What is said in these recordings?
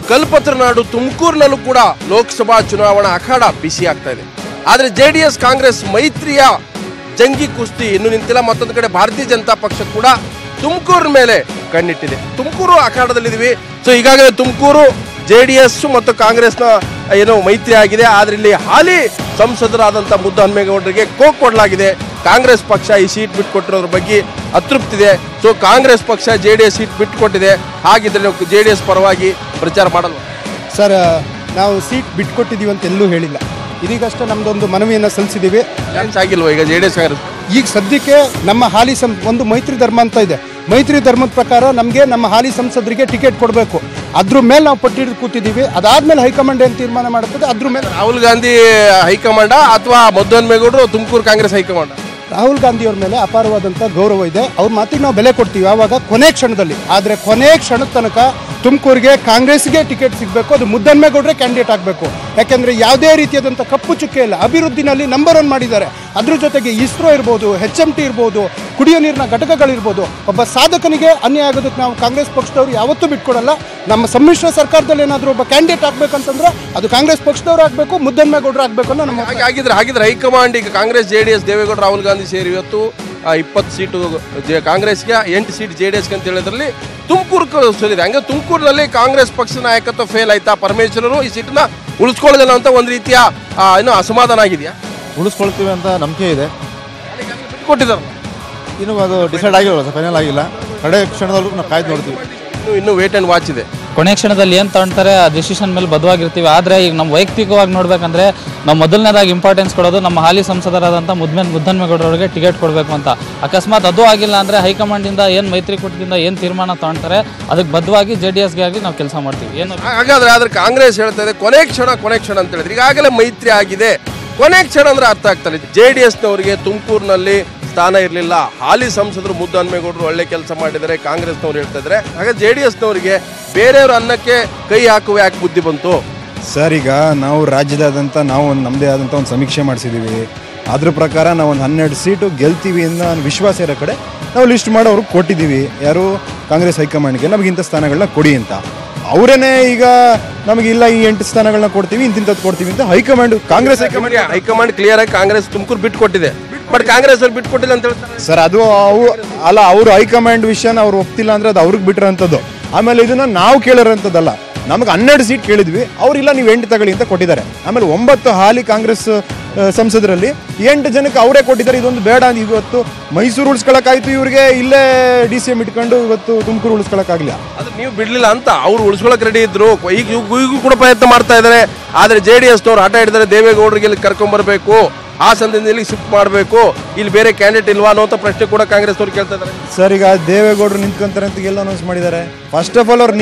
ಕಲ್ಪತರುನಾಡು ತುಮಕೂರಿನಲ್ಲೂ ಕೂಡ ಲೋಕಸಭಾ ಚುನಾವಣಾ ಅಖಾಡ ಬಿಸಿ ಆಗ್ತಾ ಇದೆ. ಆದರೆ ಜೆಡಿಎಸ್ ಕಾಂಗ್ರೆಸ್ ಮೈತ್ರಿಯ ಜಂಗಿ ಕುಸ್ತಿ ಇನ್ನು ನಿಂತಿಲ್ಲ. ಮತ್ತೊಂದು ಕಡೆ ಭಾರತೀಯ ಜನತಾ ಪಕ್ಷ ಕೂಡ ತುಮಕೂರಿನ ಮೇಲೆ ಕಣ್ಣಿಟ್ಟಿದೆ. ತುಮಕೂರು ಅಖಾಡದಲ್ಲಿದ್ದೀವಿ. ಸೊ ಈಗಾಗಲೇ ತುಮಕೂರು ಜೆಡಿಎಸ್ ಮತ್ತು ಕಾಂಗ್ರೆಸ್ನ ಏನೋ ಮೈತ್ರಿ ಆಗಿದೆ. ಆದರೆ ಇಲ್ಲಿ ಹಾಲಿ ಸಂಸದರಾದಂಥ ಮುದ್ದಹನುಮೇಗೌಡರಿಗೆ ಕೋಕ್ ಕೊಡಲಾಗಿದೆ. ಕಾಂಗ್ರೆಸ್ ಪಕ್ಷ ಈ ಸೀಟ್ ಬಿಟ್ಟುಕೊಟ್ಟಿರೋದ್ರ ಬಗ್ಗೆ ಅತೃಪ್ತಿದೆ. ಸೊ ಕಾಂಗ್ರೆಸ್ ಪಕ್ಷ ಜೆಡಿಎಸ್ ಸೀಟ್ ಬಿಟ್ಟುಕೊಟ್ಟಿದೆ. ಹಾಗಿದ್ರೆ ನಾವು ಜೆಡಿಎಸ್ ಪರವಾಗಿ ಪ್ರಚಾರ ಮಾಡಲ್ವ? ಸರ್, ನಾವು ಸೀಟ್ ಬಿಟ್ಕೊಟ್ಟಿದ್ದೀವಿ ಅಂತ ಎಲ್ಲೂ ಹೇಳಿಲ್ಲ. ಇದೀಗಷ್ಟೇ ನಮ್ಮದೊಂದು ಮನವಿಯನ್ನು ಸಲ್ಲಿಸಿದ್ದೀವಿ. ಚಾನ್ಸ್ ಆಗಿಲ್ವ ಈಗ ಜೆಡಿಎಸ್ ಕಾಂಗ್ರೆಸ್? ಈಗ ಸದ್ಯಕ್ಕೆ ನಮ್ಮ ಹಾಲಿ ಒಂದು ಮೈತ್ರಿ ಧರ್ಮ ಅಂತ ಇದೆ. ಮೈತ್ರಿ ಧರ್ಮದ ಪ್ರಕಾರ ನಮಗೆ ನಮ್ಮ ಹಾಲಿ ಸಂಸದರಿಗೆ ಟಿಕೆಟ್ ಕೊಡಬೇಕು. ಅದ್ರ ಮೇಲೆ ನಾವು ಪಟ್ಟಿಡಿದು ಕೂತಿದ್ದೀವಿ. ಅದಾದ್ಮೇಲೆ ಹೈಕಮಾಂಡ್ ಏನು ತೀರ್ಮಾನ ಮಾಡುತ್ತದೆ ಅದ್ರ ಮೇಲೆ. ರಾಹುಲ್ ಗಾಂಧಿ ಹೈಕಮಾಂಡ ಅಥವಾ ಮುದ್ದಹನುಮೇಗೌಡರು ತುಮಕೂರು ಕಾಂಗ್ರೆಸ್ ಹೈಕಮಾಂಡ? ರಾಹುಲ್ ಗಾಂಧಿಯವ್ರ ಮೇಲೆ ಅಪಾರವಾದಂಥ ಗೌರವ ಇದೆ. ಅವ್ರ ಮಾತಿಗೆ ನಾವು ಬೆಲೆ ಕೊಡ್ತೀವಿ ಆವಾಗ ಕೊನೆ ಕ್ಷಣದಲ್ಲಿ. ಆದರೆ ಕೊನೆ ಕ್ಷಣದ ತನಕ ತುಮಕೂರಿಗೆ ಕಾಂಗ್ರೆಸ್ಗೆ ಟಿಕೆಟ್ ಸಿಗಬೇಕು. ಅದು ಮುದ್ದಹನುಮೇಗೌಡರೇ ಕ್ಯಾಂಡಿಡೇಟ್ ಆಗಬೇಕು. ಯಾಕೆಂದರೆ ಯಾವುದೇ ರೀತಿಯಾದಂಥ ಕಪ್ಪು ಚುಕ್ಕೆ ಇಲ್ಲ. ಅಭಿವೃದ್ಧಿನಲ್ಲಿ ನಂಬರ್ 1 ಮಾಡಿದ್ದಾರೆ. ಅದ್ರ ಜೊತೆಗೆ ಇಸ್ರೋ ಇರ್ಬೋದು, HMT ಇರ್ಬೋದು, ಕುಡಿಯೋ ನೀರಿನ ಘಟಕಗಳಿರ್ಬೋದು. ಒಬ್ಬ ಸಾಧಕನಿಗೆ ಅನ್ಯಾಯ ಆಗೋದಕ್ಕೆ ನಾವು ಕಾಂಗ್ರೆಸ್ ಪಕ್ಷದವರು ಯಾವತ್ತೂ ಬಿಟ್ಕೊಡಲ್ಲ. ನಮ್ಮ ಸಮ್ಮಿಶ್ರ ಸರ್ಕಾರದಲ್ಲಿ ಏನಾದರೂ ಒಬ್ಬ ಕ್ಯಾಂಡಿಡೇಟ್ ಆಗಬೇಕಂತಂದ್ರೆ ಅದು ಕಾಂಗ್ರೆಸ್ ಪಕ್ಷದವ್ರು ಆಗಬೇಕು, ಮುದ್ದಹನುಮೇಗೌಡರು ಆಗಬೇಕು ಅನ್ನೋ ನಮ್ಮ. ಹಾಗಿದ್ರೆ ಹೈಕಮಾಂಡ್ ಈಗ ಕಾಂಗ್ರೆಸ್ ಜೆಡಿಎಸ್ ದೇವೇಗೌಡ ರಾಹುಲ್ ಗಾಂಧಿ ಸೇರಿ ಇವತ್ತು 20 ಸೀಟು ಕಾಂಗ್ರೆಸ್ಗೆ, 8 ಸೀಟ್ ಜೆಡಿಎಸ್ಗೆ ಅಂತ ಹೇಳಿದ್ರಲ್ಲಿ ತುಮಕೂರು ಸೋಲಿದೆ. ಹಂಗೆ ತುಮಕೂರಿನಲ್ಲಿ ಕಾಂಗ್ರೆಸ್ ಪಕ್ಷದ ನಾಯಕತ್ವ ಫೇಲ್ ಆಯ್ತಾ? ಪರಮೇಶ್ವರರು ಈ ಸೀಟನ್ನ ಉಳಿಸ್ಕೊಳ್ಳೋದಿಲ್ಲ ಅಂತ ಒಂದು ರೀತಿಯ ಏನೋ ಅಸಮಾಧಾನ ಆಗಿದೆಯಾ? ಉಳಿಸ್ಕೊಳ್ತೀವಿ ಅಂತ ನಂಬಿಕೆ ಇದೆ. ಕೊಟ್ಟಿದ್ದಾರೆ ಇನ್ನು ಅದು ಡಿಸೈಡ್ ಆಗಿಲ್ಲ, ಫೈನಲ್ ಆಗಿಲ್ಲ. ಕಡೆ ಕ್ಷಣದವರೆಗೂ ನಾವು ಕಾಯ್ದು ನೋಡ್ತೀವಿ. ಇನ್ನು ವೇಟ್ ಆ್ಯಂಡ್ ವಾಚ್ ಇದೆ. ಕೊನೆ ಕ್ಷಣದಲ್ಲಿ ಏನು ತಗೊಳ್ತಾರೆ ಆ ಡಿಸಿಷನ್ ಮೇಲೆ ಬದ್ಧವಾಗಿರ್ತೀವಿ. ಆದರೆ ಈಗ ನಮ್ಮ ವೈಯಕ್ತಿಕವಾಗಿ ನೋಡಬೇಕಂದ್ರೆ ನಾವು ಮೊದಲನೇದಾಗಿ ಇಂಪಾರ್ಟೆನ್ಸ್ ಕೊಡೋದು ನಮ್ಮ ಹಾಲಿ ಸಂಸದರಾದಂಥ ಮುದ್ದಹನುಮೇಗೌಡರವರಿಗೆ ಟಿಕೆಟ್ ಕೊಡಬೇಕು ಅಂತ. ಅಕಸ್ಮಾತ್ ಅದು ಆಗಿಲ್ಲ ಅಂದರೆ ಹೈಕಮಾಂಡಿಂದ ಏನು ಮೈತ್ರಿಕೂಟದಿಂದ ಏನು ತೀರ್ಮಾನ ತಗೊಳ್ತಾರೆ ಅದಕ್ಕೆ ಬದ್ಧವಾಗಿ ಜೆಡಿಎಸ್ಗೆ ಆಗಿ ನಾವು ಕೆಲಸ ಮಾಡ್ತೀವಿ. ಏನು ಆದ್ರೆ ಕಾಂಗ್ರೆಸ್ ಹೇಳ್ತಾ ಇದೆ ಕೊನೆ ಕ್ಷಣ ಅಂತ ಹೇಳಿದ್ರೆ ಈಗಾಗಲೇ ಮೈತ್ರಿ ಆಗಿದೆ. ಕೊನೆ ಕ್ಷಣ ಅಂದ್ರೆ ಅರ್ಥ ಆಗ್ತಾರೆ. ಜೆಡಿಎಸ್ನವರಿಗೆ ತುಮಕೂರಿನಲ್ಲಿ ಸ್ಥಾನ ಇರಲಿಲ್ಲ. ಹಾಲಿ ಸಂಸದರು ಮುದ್ದಹನುಮೇಗೌಡರು ಒಳ್ಳೆ ಕೆಲಸ ಮಾಡಿದ್ದಾರೆ ಕಾಂಗ್ರೆಸ್ನವ್ರು ಹೇಳ್ತಾ ಇದ್ದಾರೆ. ಹಾಗೆ ಜೆಡಿಎಸ್ನವರಿಗೆ ಬೇರೆಯವ್ರ ಅನ್ನಕ್ಕೆ ಕೈ ಹಾಕುವ ಯಾಕೆ ಬುದ್ಧಿ ಬಂತು? ಸರ್, ಈಗ ನಾವು ರಾಜ್ಯದಾದಂಥ ನಾವು ನಮ್ಮದೇ ಆದಂಥ ಒಂದು ಸಮೀಕ್ಷೆ ಮಾಡಿಸಿದ್ದೀವಿ. ಅದ್ರ ಪ್ರಕಾರ ನಾವು ಒಂದು 12 ಸೀಟು ಗೆಲ್ತೀವಿ ಅನ್ನೋ ವಿಶ್ವಾಸ ಇರೋ ಕಡೆ ನಾವು ಲಿಸ್ಟ್ ಮಾಡಿ ಅವ್ರಿಗೆ ಕೊಟ್ಟಿದ್ದೀವಿ. ಯಾರು ಕಾಂಗ್ರೆಸ್ ಹೈಕಮಾಂಡ್ಗೆ ನಮಗಿಂಥ ಸ್ಥಾನಗಳನ್ನ ಕೊಡಿ ಅಂತ. ಅವರೇನೆ ಈಗ ನಮಗಿಲ್ಲ ಈ 8 ಸ್ಥಾನಗಳನ್ನ ಕೊಡ್ತೀವಿ, ಇಂತಿಂಥದ್ದು ಕೊಡ್ತೀವಿ ಅಂತ ಕಾಂಗ್ರೆಸ್ ಹೈಕಮಾಂಡ್ ಕ್ಲಿಯರ್ ಆಗಿ ಕಾಂಗ್ರೆಸ್ ತುಮಕೂರು ಬಿಟ್ಕೊಟ್ಟಿದೆ. ಬಟ್ ಕಾಂಗ್ರೆಸ್ ಅವ್ರು ಬಿಟ್ಕೊಟ್ಟಿಲ್ಲ ಅಂತ ಹೇಳ್ತಾರೆ ಸರ್. ಅದು ಅವರು ಹೈಕಮಾಂಡ್ ವಿಷಯನ ಅವ್ರು ಒಪ್ತಿಲ್ಲ ಅಂದ್ರೆ ಅದು ಅವ್ರಿಗೆ ಬಿಟ್ಟಿರೋಂಥದ್ದು. ಆಮೇಲೆ ಇದನ್ನ ನಾವು ಕೇಳಿರೋಂಥದ್ದಲ್ಲ. ನಮಗೆ 12 ಸೀಟ್ ಕೇಳಿದ್ವಿ, ಅವರಿಲ್ಲ ನೀವು 8 ತಗೊಳ್ಳಿ ಅಂತ ಕೊಟ್ಟಿದ್ದಾರೆ. ಆಮೇಲೆ 9 ಹಾಲಿ ಕಾಂಗ್ರೆಸ್ ಸಂಸದರಲ್ಲಿ 8 ಜನಕ್ಕೆ ಅವರೇ ಕೊಟ್ಟಿದ್ದಾರೆ. ಇದೊಂದು ಬೇಡ ಅಂತ ಇವತ್ತು ಮೈಸೂರು ಉಳಿಸ್ಕೊಳಕ್ಕಾಯ್ತು, ಇವ್ರಿಗೆ ಇಲ್ಲೇ DCM ಇಟ್ಕೊಂಡು ಇವತ್ತು ತುಮಕೂರು ಉಳಿಸ್ಕೊಳಕ್ಕಾಗಲಿಲ್ಲ. ಅದು ನೀವು ಬಿಡ್ಲಿಲ್ಲ ಅಂತ ಅವ್ರು ಉಳಿಸ್ಕೊಳಕ್ ರೆಡಿ ಇದ್ರು. ಈಗೂ ಕೂಡ ಪ್ರಯತ್ನ ಮಾಡ್ತಾ ಇದ್ದಾರೆ. ಆದ್ರೆ JDSನವ್ರು ಹಠ ಹಿಡಿದರೆ ದೇವೇಗೌಡರಿಗೆ ಇಲ್ಲಿ ಕರ್ಕೊಂಡ್ಬರ್ಬೇಕು, ಹಾಸನದಿಂದ ಇಲ್ಲಿ ಶಿಫ್ಟ್ ಮಾಡಬೇಕು, ಇಲ್ಲಿ ಬೇರೆ ಕ್ಯಾಂಡಿಡೇಟ್ ಇಲ್ವಾ ಅನ್ನೋ ಪ್ರಶ್ನೆ ಕೂಡ ಕಾಂಗ್ರೆಸ್ ಅವ್ರು ಕೇಳ್ತಾ ಇದ್ದಾರೆ. ಸರ್, ಈಗ ದೇವೇಗೌಡರು ನಿಂತ್ಕೊಂತಾರೆ ಅಂತ ಎಲ್ಲ ಅನೌನ್ಸ್ ಮಾಡಿದ್ದಾರೆ. ಫಸ್ಟ್ ಆಫ್ ಆಲ್ ಅವ್ರು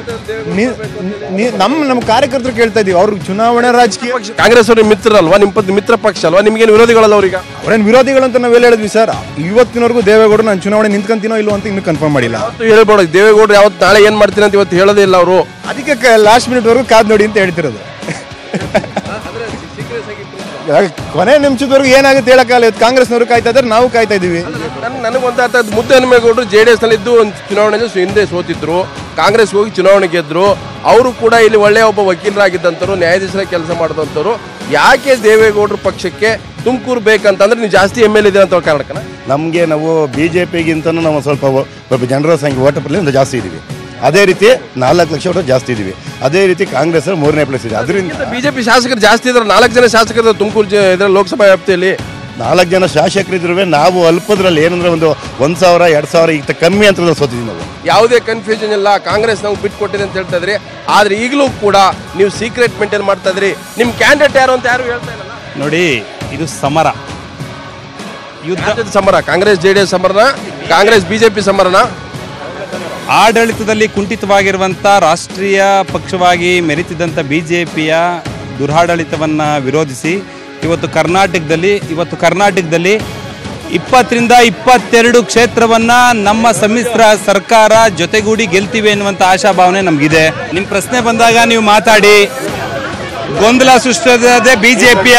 ನಮ್ಮ ಕಾರ್ಯಕರ್ತರು ಕೇಳ್ತಾ ಇದೀವಿ. ಅವ್ರಿಗೆ ಚುನಾವಣೆ ರಾಜಕೀಯ ಕಾಂಗ್ರೆಸ್ ಅವ್ರಿಗೆ ಮಿತ್ರರಲ್ವಾ, ನಿಮ್ಮ ಮಿತ್ರ ಪಕ್ಷ ಅಲ್ವಾ, ನಿಮ್ಗೇನು ವಿರೋಧಿಗಳಲ್ಲ ಅವ್ರಿಗೆ? ಅವ್ರೇನು ವಿರೋಧಿಗಳಂತ ನಾವೆಲ್ಲ ಹೇಳಿದ್ವಿ ಸರ್. ಇವತ್ತಿನವರೆಗೂ ದೇವೇಗೌಡರು ನಾನು ಚುನಾವಣೆ ನಿಂತ್ಕೊಂತೀನೋ ಇಲ್ವೋ ಅಂತ ಇನ್ನೂ ಕನ್ಫರ್ಮ್ ಮಾಡಿಲ್ಲ. ಹೇಳ್ಬೋದು ದೇವೇಗೌಡರು ಯಾವತ್ತು ನಾಳೆ ಏನ್ ಮಾಡ್ತೀನಿ ಅಂತ ಇವತ್ತು ಹೇಳೋದೇ ಇಲ್ಲ ಅವರು. ಅದಕ್ಕೆ ಲಾಸ್ಟ್ ಮಿನಿಟ್ವರೆಗೂ ಕಾದ್ ನೋಡಿ ಅಂತ ಹೇಳ್ತಿರೋದು. ಕೊನೆ ನಿಮಿಷದವರೆಗೂ ಏನಾಗುತ್ತೆ ಹೇಳಕ್ಕಾಗಲ್ಲ. ಕಾಂಗ್ರೆಸ್ನವರು ಕಾಯ್ತಾ ಇದ್ದಾರೆ, ನಾವು ಕಾಯ್ತಾ ಇದೀವಿ. ನನಗೊಂದು ಮುದ್ದಹನುಮೇಗೌಡರು JDSನಲ್ಲಿದ್ದು ಒಂದು ಚುನಾವಣೆಯಲ್ಲಿ ಹಿಂದೆ ಸೋತಿದ್ರು, ಕಾಂಗ್ರೆಸ್ ಹೋಗಿ ಚುನಾವಣೆ ಗೆದ್ರು. ಅವರು ಕೂಡ ಇಲ್ಲಿ ಒಳ್ಳೆಯ ಒಬ್ಬ ವಕೀಲರಾಗಿದ್ದಂಥವ್ರು, ನ್ಯಾಯಾಧೀಶರ ಕೆಲಸ ಮಾಡಿದಂಥವ್ರು. ಯಾಕೆ ದೇವೇಗೌಡರ ಪಕ್ಷಕ್ಕೆ ತುಮಕೂರು ಬೇಕಂತಂದ್ರೆ ನೀವು ಜಾಸ್ತಿ MLA ಇದೆ ಅಂತ ಕಾರಣಕ್ಕನ? ನಮಗೆ ನಾವು BJPಗಿಂತನೂ ನಾವು ಸ್ವಲ್ಪ ಜನರ ಸಂಖ್ಯೆ ಓಟ ಪರ್ಸೆಂಟ್ ಜಾಸ್ತಿ ಇದ್ದೀವಿ. ಅದೇ ರೀತಿ 4 ಲಕ್ಷ ಓಟ ಜಾಸ್ತಿ ಇದೀವಿ. ಅದೇ ರೀತಿ ಕಾಂಗ್ರೆಸ್ 3ನೇ ಪ್ಲೇಸ್ ಇದೆ. ಅದರಿಂದ BJP ಶಾಸಕರು ಜಾಸ್ತಿ ಇದ್ದಾರೆ. 4 ಜನ ಶಾಸಕರು ತುಮಕೂರು ಇದರಲ್ಲಿ ಲೋಕಸಭಾ ವ್ಯಾಪ್ತಿಯಲ್ಲಿ 4 ಜನ ಶಾಸಕರಿದ್ರು. ನಾವು ಅಲ್ಪದ್ರಲ್ಲಿ ಏನಂದ್ರೆ ಒಂದು 1,000 2,000 ಈಗ ಕಮ್ಮಿ ಅಂತ ಸೋತಿದ್ದೀವಿ ನಾವು. ಯಾವುದೇ ಕನ್ಫ್ಯೂಷನ್ ಇಲ್ಲ. ಕಾಂಗ್ರೆಸ್ ನಾವು ಬಿಟ್ಕೊಟ್ಟಿದೆ ಅಂತ ಹೇಳ್ತಾ ಇದ್ರಿ. ಆದ್ರೆ ಈಗಲೂ ಕೂಡ ನೀವು ಸೀಕ್ರೆಟ್ ಮೇಂಟೈನ್ ಮಾಡ್ತಾ ಇದ್ರಿ. ನಿಮ್ ಕ್ಯಾಂಡಿಡೇಟ್ ಯಾರು ಅಂತ ಯಾರು ಹೇಳ್ತಾ ಇಲ್ಲ ನೋಡಿ. ಇದು ಸಮರ, ಯುದ್ಧ ಸಮರ. Congress JDS ಸಮರನ, Congress BJP ಸಮರನ? ಆಡಳಿತದಲ್ಲಿ ಕುಂಠಿತವಾಗಿರುವಂಥ ರಾಷ್ಟ್ರೀಯ ಪಕ್ಷವಾಗಿ ಮೆರೆತಿದ್ದಂಥ BJPಯ ದುರಾಡಳಿತವನ್ನು ವಿರೋಧಿಸಿ ಇವತ್ತು ಕರ್ನಾಟಕದಲ್ಲಿ 20ರಿಂದ 22 ಕ್ಷೇತ್ರವನ್ನು ನಮ್ಮ ಸಮ್ಮಿಶ್ರ ಸರ್ಕಾರ ಜೊತೆಗೂಡಿ ಗೆಲ್ತೀವಿ ಎನ್ನುವಂಥ ಆಶಾಭಾವನೆ ನಮಗಿದೆ. ನಿಮ್ಮ ಪ್ರಶ್ನೆ ಬಂದಾಗ ನೀವು ಮಾತಾಡಿ. ಗೊಂದಲ ಸೃಷ್ಟಿಸಿದೆ BJPಯ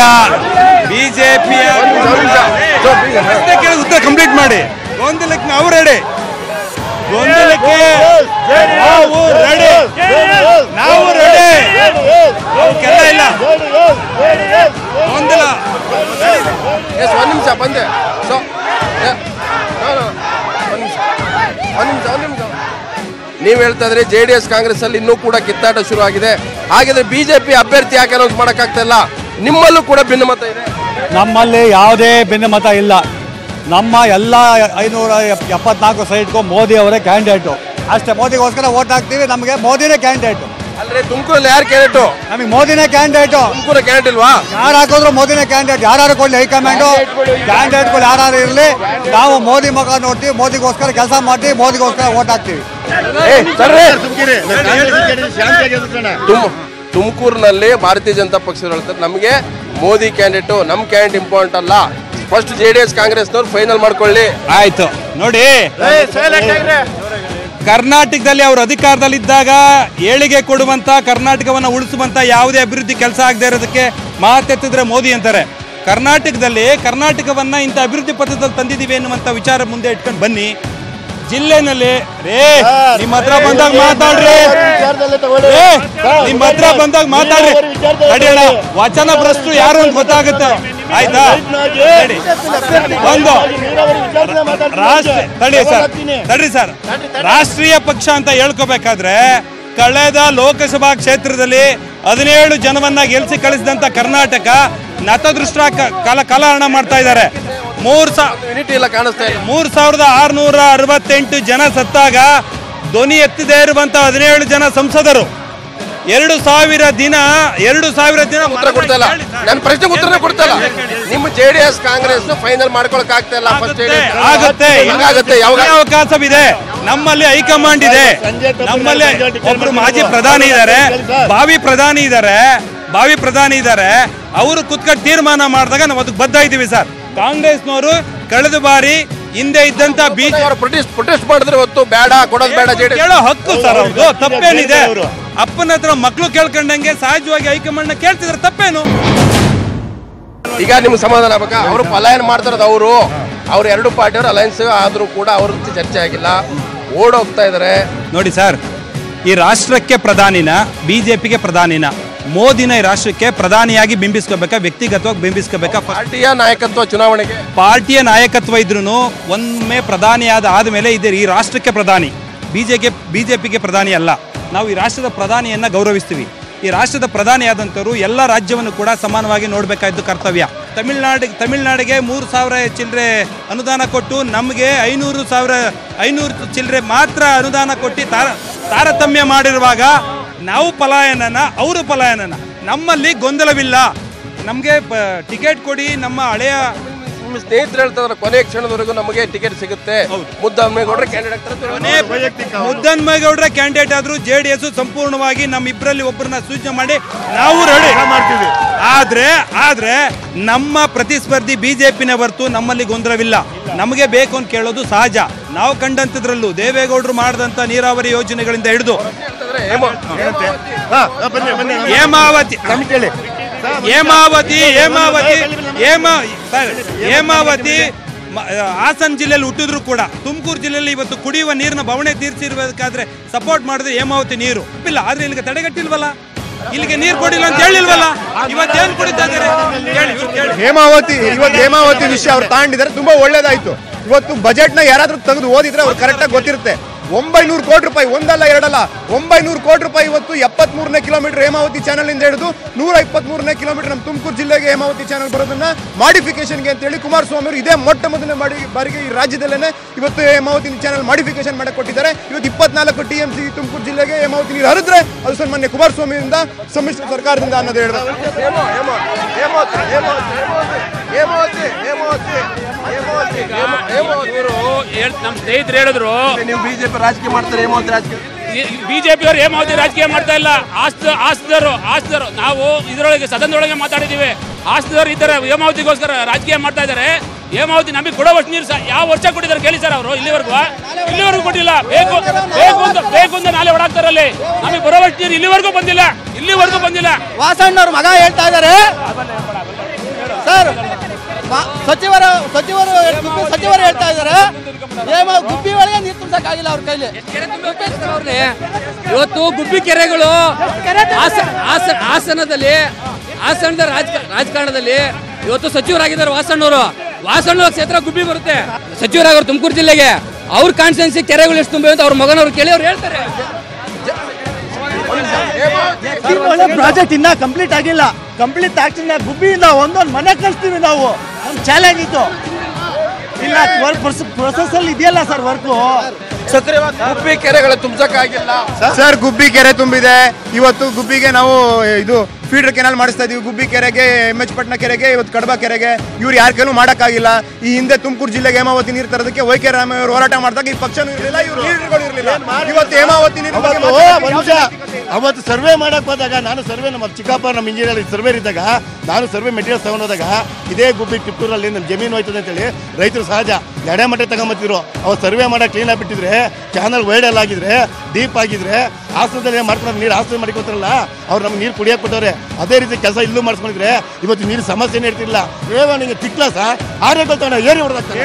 ಉತ್ತರ ಕಂಪ್ಲೀಟ್ ಮಾಡಿ. ಗೊಂದಲಕ್ಕೆ ನಾವು ರೆಡಿ. ಗೊಂದಲಕ್ಕೆ ನಾವು ರೆಡಿ. ಅವಕ್ಕೆಲ್ಲ ಇಲ್ಲ ಗೊಂದಲ. ಎಸ್ ಒಂದು ನಿಮಿಷ ಬಂದೆ. ಸೊ ಒಂದು ನಿಮಿಷ ನೀವು ಹೇಳ್ತಾ ಇದ್ರೆ JDS ಕಾಂಗ್ರೆಸ್ ಅಲ್ಲಿ ಇನ್ನೂ ಕೂಡ ಕಿತ್ತಾಟ ಶುರು ಆಗಿದೆ. ಹಾಗಿದ್ರೆ ಬಿಜೆಪಿ ಅಭ್ಯರ್ಥಿ ಯಾಕೆ ಅನೌನ್ಸ್ ಮಾಡಕ್ಕಾಗ್ತಾ ಇಲ್ಲ? ನಿಮ್ಮಲ್ಲೂ ಕೂಡ ಭಿನ್ನಮತ ಇದೆ. ನಮ್ಮಲ್ಲಿ ಯಾವುದೇ ಭಿನ್ನಮತ ಇಲ್ಲ. ನಮ್ಮ ಎಲ್ಲ 574 ಸೈಟ್ಗೂ ಮೋದಿ ಅವರೇ ಕ್ಯಾಂಡಿಡೇಟು ಅಷ್ಟೇ. ಮೋದಿಗೋಸ್ಕರ ವೋಟ್ ಹಾಕ್ತೀವಿ. ನಮಗೆ ಮೋದಿನೇ ಕ್ಯಾಂಡಿಡೇಟು. ಅಂದ್ರೆ ತುಮಕೂರಲ್ಲಿ ಯಾರು ಕ್ಯಾಂಡಿಡೇಟು? ನಮಗೆ ಮೋದಿನೇ ಕ್ಯಾಂಡಿಡೇಟು. ತುಮಕೂರು ಕ್ಯಾಂಡಿಡೇಟ್ ಇಲ್ವಾ? ಯಾರು ಹಾಕಿದ್ರು ಮೋದಿನೇ ಕ್ಯಾಂಡಿಡೇಟ್. ಯಾರು ಕೊಡಲಿ ಹೈಕಮಾಂಡು ಕ್ಯಾಂಡಿಡೇಟ್ಗಳು ಯಾರು ಇರಲಿ, ನಾವು ಮೋದಿ ಮುಖ ನೋಡ್ತೀವಿ, ಮೋದಿಗೋಸ್ಕರ ಕೆಲಸ ಮಾಡ್ತೀವಿ, ಮೋದಿಗೋಸ್ಕರ ವೋಟ್ ಹಾಕ್ತೀವಿ. ತುಮಕೂರಿನಲ್ಲಿ ಭಾರತೀಯ ಜನತಾ ಪಕ್ಷದವರು ಹೇಳ್ತಾರೆ ನಮಗೆ ಮೋದಿ ಕ್ಯಾಂಡಿಡೇಟ್, ನಮ್ಮ ಕ್ಯಾಂಡಿಡೇಟ್ ಇಂಪಾರ್ಟೆಂಟ್ ಅಲ್ಲ, ಫಸ್ಟ್ JDS ಕಾಂಗ್ರೆಸ್ನವ್ರು ಫೈನಲ್ ಮಾಡ್ಕೊಳ್ಳಿ. ಆಯ್ತು ನೋಡಿ, ಕರ್ನಾಟಕದಲ್ಲಿ ಅವರು ಅಧಿಕಾರದಲ್ಲಿದ್ದಾಗ ಏಳಿಗೆ ಕೊಡುವಂತ, ಕರ್ನಾಟಕವನ್ನು ಉಳಿಸುವಂತ ಯಾವುದೇ ಅಭಿವೃದ್ಧಿ ಕೆಲಸ ಆಗದೆ ಇರೋದಕ್ಕೆ ಮಾತೆತ್ತಿದ್ರೆ ಮೋದಿ ಅಂತಾರೆ. ಕರ್ನಾಟಕವನ್ನ ಇಂಥ ಅಭಿವೃದ್ಧಿ ಪಥದಲ್ಲಿ ತಂದಿದ್ದೀವಿ ಎನ್ನುವಂತ ವಿಚಾರ ಮುಂದೆ ಇಟ್ಕೊಂಡು ಬನ್ನಿ. ಜಿಲ್ಲೆನಲ್ಲಿ ನಿಮ್ಮ ಹತ್ರ ಬಂದಾಗ ಮಾತಾಡ್ರಿ, ನಿಮ್ಮ ಹತ್ರ ಬಂದಾಗ ಮಾತಾಡ್ರಿ. ಅಡಿಯಲ್ಲ ವಚನ ಭ್ರಷ್ಟು ಯಾರು ಅಂತ ಗೊತ್ತಾಗುತ್ತೆ. ಆಯ್ತಾ? ಒಂದು ತಡ್ರಿ ಸರ್, ರಾಷ್ಟ್ರೀಯ ಪಕ್ಷ ಅಂತ ಹೇಳ್ಕೋಬೇಕಾದ್ರೆ ಕಳೆದ ಲೋಕಸಭಾ ಕ್ಷೇತ್ರದಲ್ಲಿ 17 ಜನವನ್ನ ಗೆಲ್ಸಿ ಕಳಿಸಿದಂತ ಕರ್ನಾಟಕ ನತದೃಷ್ಟ ಕಾಲಹರಣ ಮಾಡ್ತಾ ಇದ್ದಾರೆ. 3668 ಜನ ಸತ್ತಾಗ ಧ್ವನಿ ಎತ್ತದೇ ಇರುವಂತ 17 ಜನ ಸಂಸದರು 2000 ದಿನ ಉತ್ತರ ಕೊಡ್ತಾ ಇಲ್ಲ. ನನ್ನ ಪ್ರಶ್ನೆಗೆ ಉತ್ತರನೇ ಕೊಡ್ತಾ ಇಲ್ಲ. ನಿಮ್ಮ JDS ಕಾಂಗ್ರೆಸ್ ಫೈನಲ್ ಮಾಡ್ಕೊಳಕ್ ಆಗ್ತಾ ಇಲ್ಲ. ಆಗುತ್ತೆ, ಯಾವ ಅವಕಾಶವಿದೆ? ನಮ್ಮಲ್ಲಿ ಹೈಕಮಾಂಡ್ ಇದೆ. ನಮ್ಮಲ್ಲಿ ಒಬ್ರು ಮಾಜಿ ಪ್ರಧಾನಿ ಇದ್ದಾರೆ, ಭಾವಿ ಪ್ರಧಾನಿ ಇದ್ದಾರೆ. ಅವರು ಕುತ್ಕೊಂಡು ತೀರ್ಮಾನ ಮಾಡಿದಾಗ ನಾವು ಅದಕ್ಕೆ ಬದ್ಧ ಇದ್ದೀವಿ ಸರ್. ಕಾಂಗ್ರೆಸ್ನವರು ಕಳೆದ ಬಾರಿ ಹಿಂದೆ ಇದ್ದಂತ ಪ್ರೊಟೆಸ್ಟ್ ಮಾಡಿದ್ರೆ ಹೊತ್ತು ಬೇಡ ಕೊಡೋದು ಬೇಡ ಕೇಳೋ ಹಕ್ಕು ಸರ್ ಅವ್ರದ್ದು. ತಪ್ಪೇನಿದೆ? ಅಪ್ಪನ ಹತ್ರ ಮಕ್ಕಳು ಕೇಳ್ಕೊಂಡಂಗೆ ಸಹಜವಾಗಿ ಹೈಕಮಾಂಡ್ ನ ಕೇಳ್ತಿದ್ರೆ ತಪ್ಪೇನು? ಈಗ ನಿಮ್ಗೆ ಸಮಾಧಾನ ಆಗ್ಬೇಕಾ? ಅವರು ಪಲಾಯನ ಮಾಡ್ತಾರದು ಅವ್ರು 2 ಪಾರ್ಟಿಯವರು ಅಲಯನ್ಸ್ ಆದ್ರೂ ಕೂಡ ಅವ್ರ ಚರ್ಚೆ ಆಗಿಲ್ಲ, ಓಡೋಗ್ತಾ ಇದಾರೆ. ನೋಡಿ ಸರ್, ಈ ರಾಷ್ಟ್ರಕ್ಕೆ ಪ್ರಧಾನಿನ, ಬಿಜೆಪಿಗೆ ಪ್ರಧಾನಿನ, ಮೋದಿನ ಈ ರಾಷ್ಟ್ರಕ್ಕೆ ಪ್ರಧಾನಿಯಾಗಿ ಬಿಂಬಿಸ್ಕೋಬೇಕಾ, ವ್ಯಕ್ತಿಗತವಾಗಿ ಬಿಂಬಿಸ್ಕೋಬೇಕಾ? ಪಾರ್ಟಿಯ ನಾಯಕತ್ವ, ಚುನಾವಣೆಗೆ ಪಾರ್ಟಿಯ ನಾಯಕತ್ವ ಇದ್ರೂ ಒಮ್ಮೆ ಪ್ರಧಾನಿ ಆದಮೇಲೆ ಇದೆ ಈ ರಾಷ್ಟ್ರಕ್ಕೆ ಪ್ರಧಾನಿ. ಬಿಜೆಪಿಗೆ ಪ್ರಧಾನಿ ಅಲ್ಲ. ನಾವು ಈ ರಾಷ್ಟ್ರದ ಪ್ರಧಾನಿಯನ್ನ ಗೌರವಿಸ್ತೀವಿ. ಈ ರಾಷ್ಟ್ರದ ಪ್ರಧಾನಿ ಆದಂಥವ್ರು ಎಲ್ಲ ರಾಜ್ಯವನ್ನು ಕೂಡ ಸಮಾನವಾಗಿ ನೋಡಬೇಕಾದ್ದು ಕರ್ತವ್ಯ. ತಮಿಳ್ನಾಡಿಗೆ 3000 ಚಿಲ್ಲರೆ ಅನುದಾನ ಕೊಟ್ಟು ನಮಗೆ 500 ಚಿಲ್ಲರೆ ಮಾತ್ರ ಅನುದಾನ ಕೊಟ್ಟು ತಾರತಮ್ಯ ಮಾಡಿರುವಾಗ ನಾವು ಪಲಾಯನನ, ಅವರು ಪಲಾಯನನ. ನಮ್ಮಲ್ಲಿ ಗೊಂದಲವಿಲ್ಲ. ನಮಗೆ ಟಿಕೆಟ್ ಕೊಡಿ. ನಮ್ಮ ಹಳೆಯ ಸ್ನೇಹಿತರು ಹೇಳ್ತಾರೆ ಕೊನೆ ಕ್ಷಣದವರೆಗೂ ನಮಗೆ ಟಿಕೆಟ್ ಸಿಗುತ್ತೆ. ಮುದ್ದಹನುಮೇಗೌಡರ ಕ್ಯಾಂಡಿಡೇಟ್ ಆದ್ರೂ JDS ಸಂಪೂರ್ಣವಾಗಿ ನಮ್ಮಿಬ್ಬರಲ್ಲಿ ಒಬ್ಬರನ್ನ ಸೂಚನೆ ಮಾಡಿ ನಾವು ರೆಡಿ ಮಾಡ್ತೀವಿ. ಆದ್ರೆ ನಮ್ಮ ಪ್ರತಿಸ್ಪರ್ಧಿ ಬಿಜೆಪಿನ ಹೊರತು ನಮ್ಮಲ್ಲಿ ಗೊಂದಲವಿಲ್ಲ. ನಮಗೆ ಬೇಕು ಅಂತ ಕೇಳೋದು ಸಹಜ. ನಾವು ಕಂಡಂತದ್ರಲ್ಲೂ ದೇವೇಗೌಡರು ಮಾಡಿದಂತ ನೀರಾವರಿ ಯೋಜನೆಗಳಿಂದ ಹಿಡಿದು ಹೇಮಾವತಿ ಹಾಸನ ಜಿಲ್ಲೆಯಲ್ಲಿ ಹುಟ್ಟಿದ್ರು ಕೂಡ ತುಮಕೂರು ಜಿಲ್ಲೆಯಲ್ಲಿ ಇವತ್ತು ಕುಡಿಯುವ ನೀರಿನ ಬವಣೆ ತೀರ್ಸಿರ್ಬೇಕಾದ್ರೆ ಸಪೋರ್ಟ್ ಮಾಡಿದ್ರೆ ಹೇಮಾವತಿ ನೀರು ಇಲ್ಲ. ಆದ್ರೆ ಇಲ್ಲಿಗೆ ತಡೆಗಟ್ಟಿಲ್ವಲ್ಲ, ಇಲ್ಲಿಗೆ ನೀರು ಕೊಡಿಲ್ಲ ಅಂತ ಹೇಳಿಲ್ವಲ್ಲ. ಇವತ್ತೇನು ಕುಡಿತಾ ಇದ್ದಾರೆ? ಹೇಮಾವತಿ ವಿಷಯ ಅವ್ರು ತಾಂಡಿದ್ದಾರೆ, ತುಂಬಾ ಒಳ್ಳೇದಾಯ್ತು. ಇವತ್ತು ಬಜೆಟ್ ನ ಯಾರಾದ್ರೂ ತೆಗೆದು ಓದಿದ್ರೆ ಅವ್ರು ಕರೆಕ್ಟ್ ಆಗಿ ಗೊತ್ತಿರುತ್ತೆ. 900 ಕೋಟಿ ರೂಪಾಯಿ, ಒಂದಲ್ಲ ಎರಡಲ್ಲ, 900 ಕೋಟಿ ರೂಪಾಯಿ ಇವತ್ತು 73ನೇ ಕಿಲೋಮೀಟರ್ ಹೇಮಾವತಿ ಚಾನಲ್ ಇಂದ ಹಿಡಿದು 123ನೇ ಕಿಲೋಮೀಟರ್ ನಮ್ಮ ತುಮಕೂರು ಜಿಲ್ಲೆಗೆ ಹೇಮಾವತಿ ಚಾನಲ್ ಬರೋದನ್ನ ಮಾಡಿಫಿಕೇಶನ್ಗೆ ಅಂತ ಹೇಳಿ ಕುಮಾರಸ್ವಾಮಿ ಅವರು ಇದೇ ಮೊಟ್ಟ ಮೊದಲನೇ ಬಾರಿಗೆ ಈ ರಾಜ್ಯದಲ್ಲೇನೆ ಇವತ್ತು ಹೇಮಾವತಿ ಚಾನಲ್ ಮಾಡಿಫಿಕೇಶನ್ ಮಾಡಕ್ಕೆ ಕೊಟ್ಟಿದ್ದಾರೆ. ಇವತ್ತು 24 TMC ತುಮಕೂರು ಜಿಲ್ಲೆಗೆ ಹೇಮಾವತಿ ನೀರು ಹರಿದ್ರೆ ಅದು ಸನ್ಮಾನ್ಯ ಕುಮಾರಸ್ವಾಮಿಯಿಂದ ಸಮ್ಮಿಶ್ರ ಸರ್ಕಾರದಿಂದ ಅನ್ನೋದು ಹೇಳಿದ್ರು. ನಮ್ಮ ಸ್ನೇಹಿತರು ಹೇಳಿದ್ರು ನೀವು ಬಿಜೆಪಿ ರಾಜಕೀಯ ಮಾಡ್ತಾರೆ, ಹೇಮಾವತಿ ರಾಜಕೀಯ. ಬಿಜೆಪಿ ಅವರು ಹೇಮಾವತಿ ರಾಜಕೀಯ ಮಾಡ್ತಾ ಇಲ್ಲ. ಆಸ್ತಿದವರು ನಾವು ಇದರೊಳಗೆ ಸದನದೊಳಗೆ ಮಾತಾಡಿದೀವಿ. ಆಸ್ತಿದವರು ಇದ್ದಾರೆ, ಹೇಮಾವತಿಗೋಸ್ಕರ ರಾಜಕೀಯ ಮಾಡ್ತಾ ಇದ್ದಾರೆ. ಹೇಮಾವತಿ ನಮಗೆ ಕೊಡೋವಷ್ಟು ನೀರು ಯಾವ ವರ್ಷ ಕೊಟ್ಟಿದ್ದಾರೆ ಕೇಳಿ ಸರ್. ಅವರು ಇಲ್ಲಿವರೆಗೂ ಕೊಟ್ಟಿಲ್ಲ. ಬೇಕು ಅಂತ ನಾಳೆ ಓಡಾಡ್ತಾರಲ್ಲಿ. ನಮಗೆ ಬರೋವಷ್ಟು ನೀರು ಇಲ್ಲಿವರೆಗೂ ಬಂದಿಲ್ಲ. ವಾಸಣ್ಣವ್ರ ಮಗ ಹೇಳ್ತಾ ಇದ್ದಾರೆ ಸರ್, ಸಚಿವರು ಹೇಳ್ತಾ ಇದ್ದಾರೆ ಗುಬ್ಬಿ ಒಳಗೆ ನೀರು ತುಂಬಸಕ್ಕಾಗಿಲ್ಲ ಅವ್ರ ಕೈಲಿ. ಇವತ್ತು ಗುಬ್ಬಿ ಕೆರೆಗಳು ಹಾಸನದ ರಾಜಕಾರಣದಲ್ಲಿ ಇವತ್ತು ಸಚಿವರಾಗಿದ್ದಾರೆ ವಾಸಣ್ಣವ್ರ ಕ್ಷೇತ್ರ ಗುಬ್ಬಿ ಬರುತ್ತೆ. ಸಚಿವರಾಗೋರು ತುಮಕೂರು ಜಿಲ್ಲೆಗೆ ಅವ್ರ ಕಾನ್ಸ್ಟಿಟ್ಯೂನ್ಸಿ ಕೆರೆಗಳು ಎಷ್ಟು ತುಂಬಿವೆ ಅಂತ ಅವ್ರ ಮಗನವ್ರು ಕೇಳಿ ಅವ್ರು ಹೇಳ್ತಾರೆ. ಪ್ರಾಜೆಕ್ಟ್ ಇನ್ನ ಕಂಪ್ಲೀಟ್ ಆಗಿಲ್ಲ. ಕಂಪ್ಲೀಟ್ ಆಗ್ತಿಲ್ಲ. ಗುಬ್ಬಿಯಿಂದ ಒಂದೊಂದು ಮನೆ ಕಳಿಸ್ತೀವಿ ನಾವು. ನಮ್ಮ ಚಾಲೆಂಜ್ ಇತ್ತು. ಇಲ್ಲ ವರ್ಕ್ ಪ್ರೊಸೆಸ್ ಅಲ್ಲಿ ಇದೆಯಲ್ಲ ಸರ್ ವರ್ಕು. ಗುಬ್ಬಿ ಕೆರೆಗಳು ತುಂಬಸಕ್ಕಾಗಿಲ್ಲ ಸರ್. ಗುಬ್ಬಿ ಕೆರೆ ತುಂಬಿದೆ. ಇವತ್ತು ಗುಬ್ಬಿಗೆ ನಾವು ಇದು ಫೀಡರ್ ಕೆನಾಲ್ ಮಾಡಿಸ್ತಾ ಇದೀವಿ. ಗುಬ್ಬಿ ಕೆರೆಗೆ, MH ಪಟ್ಟಣ ಕೆರೆಗೆ, ಇವತ್ತು ಕಡಬ ಕೆರೆಗೆ ಇವ್ರು ಯಾರ ಕೈಲೂ ಮಾಡೋಕ್ಕಾಗಿಲ್ಲ. ಈ ಹಿಂದೆ ತುಮಕೂರು ಜಿಲ್ಲೆಗೆ ಹೇಮಾವತಿ ನೀರು ತರೋದಕ್ಕೆ ವೈಕೆ ರಾಮಯ್ಯ ಹೋರಾಟ ಮಾಡಿದಾಗ ಈ ಪಕ್ಷನೂ ಇರಲಿಲ್ಲ, ಇವರು ಲೀಡರ್ಗಳು ಇರಲಿಲ್ಲ. ಇವತ್ತು ಹೇಮಾವತಿ ನೀರು ಅವತ್ತು ಸರ್ವೆ ಮಾಡಕ್ ಹೋದಾಗ ನಾನು ಸರ್ವೆ ನಮ್ಮ ಚಿಕ್ಕಪ್ಪ ನಮ್ಮ ಇಂಜಿನಿಯರ್ ಸರ್ವೆ ಇದ್ದಾಗ ನಾನು ಸರ್ವೆ ಮೆಟೀರಿಯಲ್ಸ್ ತಗೊಂಡೋದಾಗ ಇದೇ ಗುಬ್ಬಿ ಟಿಪ್ಪೂರಲ್ಲಿ ನಮ್ಮ ಜಮೀನು ಹೋಯ್ತದೆ ಅಂತೇಳಿ ರೈತರು ಸಹಜ ಎಡೆ ಮಟ್ಟೆ ತಗೊಂಬತ್ತಿದ್ರು. ಅವ್ರು ಸರ್ವೆ ಮಾಡಕ್ಕೆ ಕ್ಲೀನ್ ಆಗಿಬಿಟ್ಟಿದ್ರೆ, ಚಾನಲ್ ವೈಡಲ್ ಆಗಿದ್ರೆ, ಡೀಪ್ ಆಗಿದ್ರೆ, ಹಾಸನದಲ್ಲಿ ಮಾಡ್ಕೊಂಡು ನೀರು ಹಾಸನ ಮಾಡಿಕೊತಾರಲ್ಲ ಅವ್ರು ನಮ್ಗೆ ನೀರು ಕುಡಿಯಕ್ಕೆ ಕೊಟ್ಟವ್ರೆ. ಅದೇ ರೀತಿ ಕೆಲಸ ಇಲ್ಲೂ ಮಾಡಿಸ್ಕೊಂಡಿದ್ರೆ ಇವತ್ತು ನೀರು ಸಮಸ್ಯೆನೇ ಇರ್ತಿಲ್ಲ. ರೇವನಿಗೆ ತಿಕ್ಲ ಸರ್ ಆರ್ಯಗಳು ತಗೊಂಡ ಏರಿ ಹೊಡೆದಾಕ್ತಾರೆ.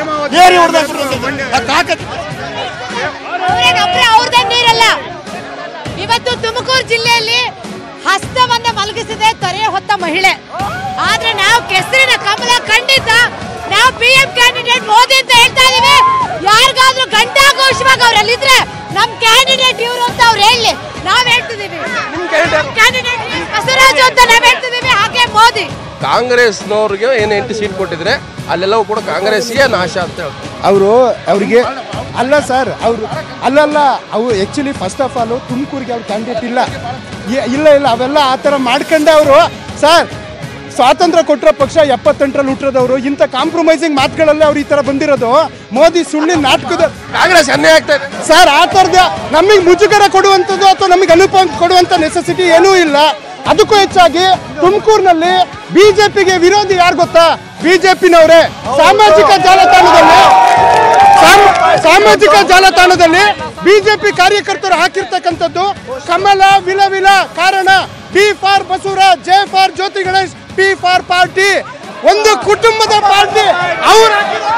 ಅವ್ರದೇ ನೀರಲ್ಲ. ಇವತ್ತು ತುಮಕೂರು ಜಿಲ್ಲೆಯಲ್ಲಿ ಹಸ್ತವನ್ನ ಮಲಗಿಸಿದೆ ತೊರೆ ಹೊತ್ತ ಮಹಿಳೆ. ಆದ್ರೆ ನಾವು ಕೆಸರಿನ ಕಮಲ ಖಂಡಿತ ನಾವು PM ಕ್ಯಾಂಡಿಡೇಟ್ ಮೋದಿ ಅಂತ ಹೇಳ್ತಾ ಇದೀವಿ. ಯಾರಿಗಾದ್ರೂ ಗಂಟಾಘೋಷವಾಗಿ ಅವ್ರಲ್ಲಿದ್ರೆ ನಮ್ ಕ್ಯಾಂಡಿಡೇಟ್ ಇವರು ಅಂತ ಅವ್ರು ಹೇಳಿ ನಾವ್ ಹೇಳ್ತಿದೀವಿ. ಕ್ಯಾಂಡಿಡೇಟ್ ಬಸವರಾಜು ಅಂತ ನಾವ್ ಹೇಳ್ತಿದೀವಿ. ಹಾಗೆ ಮೋದಿ ಕಾಂಗ್ರೆಸ್ನವ್ರಿಗೆ ಏನು 8 ಸೀಟ್ ಕೊಟ್ಟಿದ್ರೆ ಅಲ್ಲೆಲ್ಲವೂ ಕೂಡ ಕಾಂಗ್ರೆಸ್ಗೆ ನಾಶ ಅಂತ ಹೇಳ್ತಾರೆ. ಅವರಿಗೆ ಅಲ್ಲ ಸರ್, ಅವರು ಅಲ್ಲಲ್ಲ ಅವು ಆ್ಯಕ್ಚುಲಿ ಫಸ್ಟ್ ಆಫ್ ಆಲ್ ತುಮಕೂರಿಗೆ ಅವ್ರ ಕ್ಯಾಂಡಿಡೇಟ್ ಇಲ್ಲ. ಅವೆಲ್ಲ ಆ ಥರ ಮಾಡ್ಕೊಂಡೆ ಅವರು. ಸರ್, ಸ್ವಾತಂತ್ರ್ಯ ಕೊಟ್ಟಿರೋ ಪಕ್ಷ 78ರಲ್ಲಿ ಹುಟ್ಟಿರೋದವರು. ಇಂಥ ಕಾಂಪ್ರಮೈಸಿಂಗ್ ಮಾತುಗಳಲ್ಲೇ ಅವ್ರು ಈ ಥರ ಬಂದಿರೋದು. ಮೋದಿ ಸುಳ್ಳಿನ ನಾಟಕದ ಕಾಂಗ್ರೆಸ್ ಅನ್ಯಾಯ ಆಗ್ತಾ ಇದೆ ಸರ್. ಆ ಥರದ ನಮಗೆ ಮುಜುಗರ ಕೊಡುವಂಥದ್ದು ಅಥವಾ ನಮಗೆ ಅನುಭವ ಕೊಡುವಂಥ ನೆಸೆಸಿಟಿ ಏನೂ ಇಲ್ಲ. ಅದಕ್ಕೂ ಹೆಚ್ಚಾಗಿ ತುಮಕೂರಿನಲ್ಲಿ ಬಿಜೆಪಿಗೆ ವಿರೋಧಿ ಯಾರು ಗೊತ್ತಾ? ಬಿಜೆಪಿನವರೇ. ಸಾಮಾಜಿಕ ಜಾಲತಾಣದಲ್ಲಿ ಬಿಜೆಪಿ ಕಾರ್ಯಕರ್ತರು ಹಾಕಿರ್ತಕ್ಕಂಥದ್ದು ಕಮಲ ವಿಲ ಕಾರಣ B for Basavaraj, J for Jyothi Ganesh, P for party. ಒಂದು ಕುಟುಂಬದ ಪಾರ್ಟಿ ಅವರು.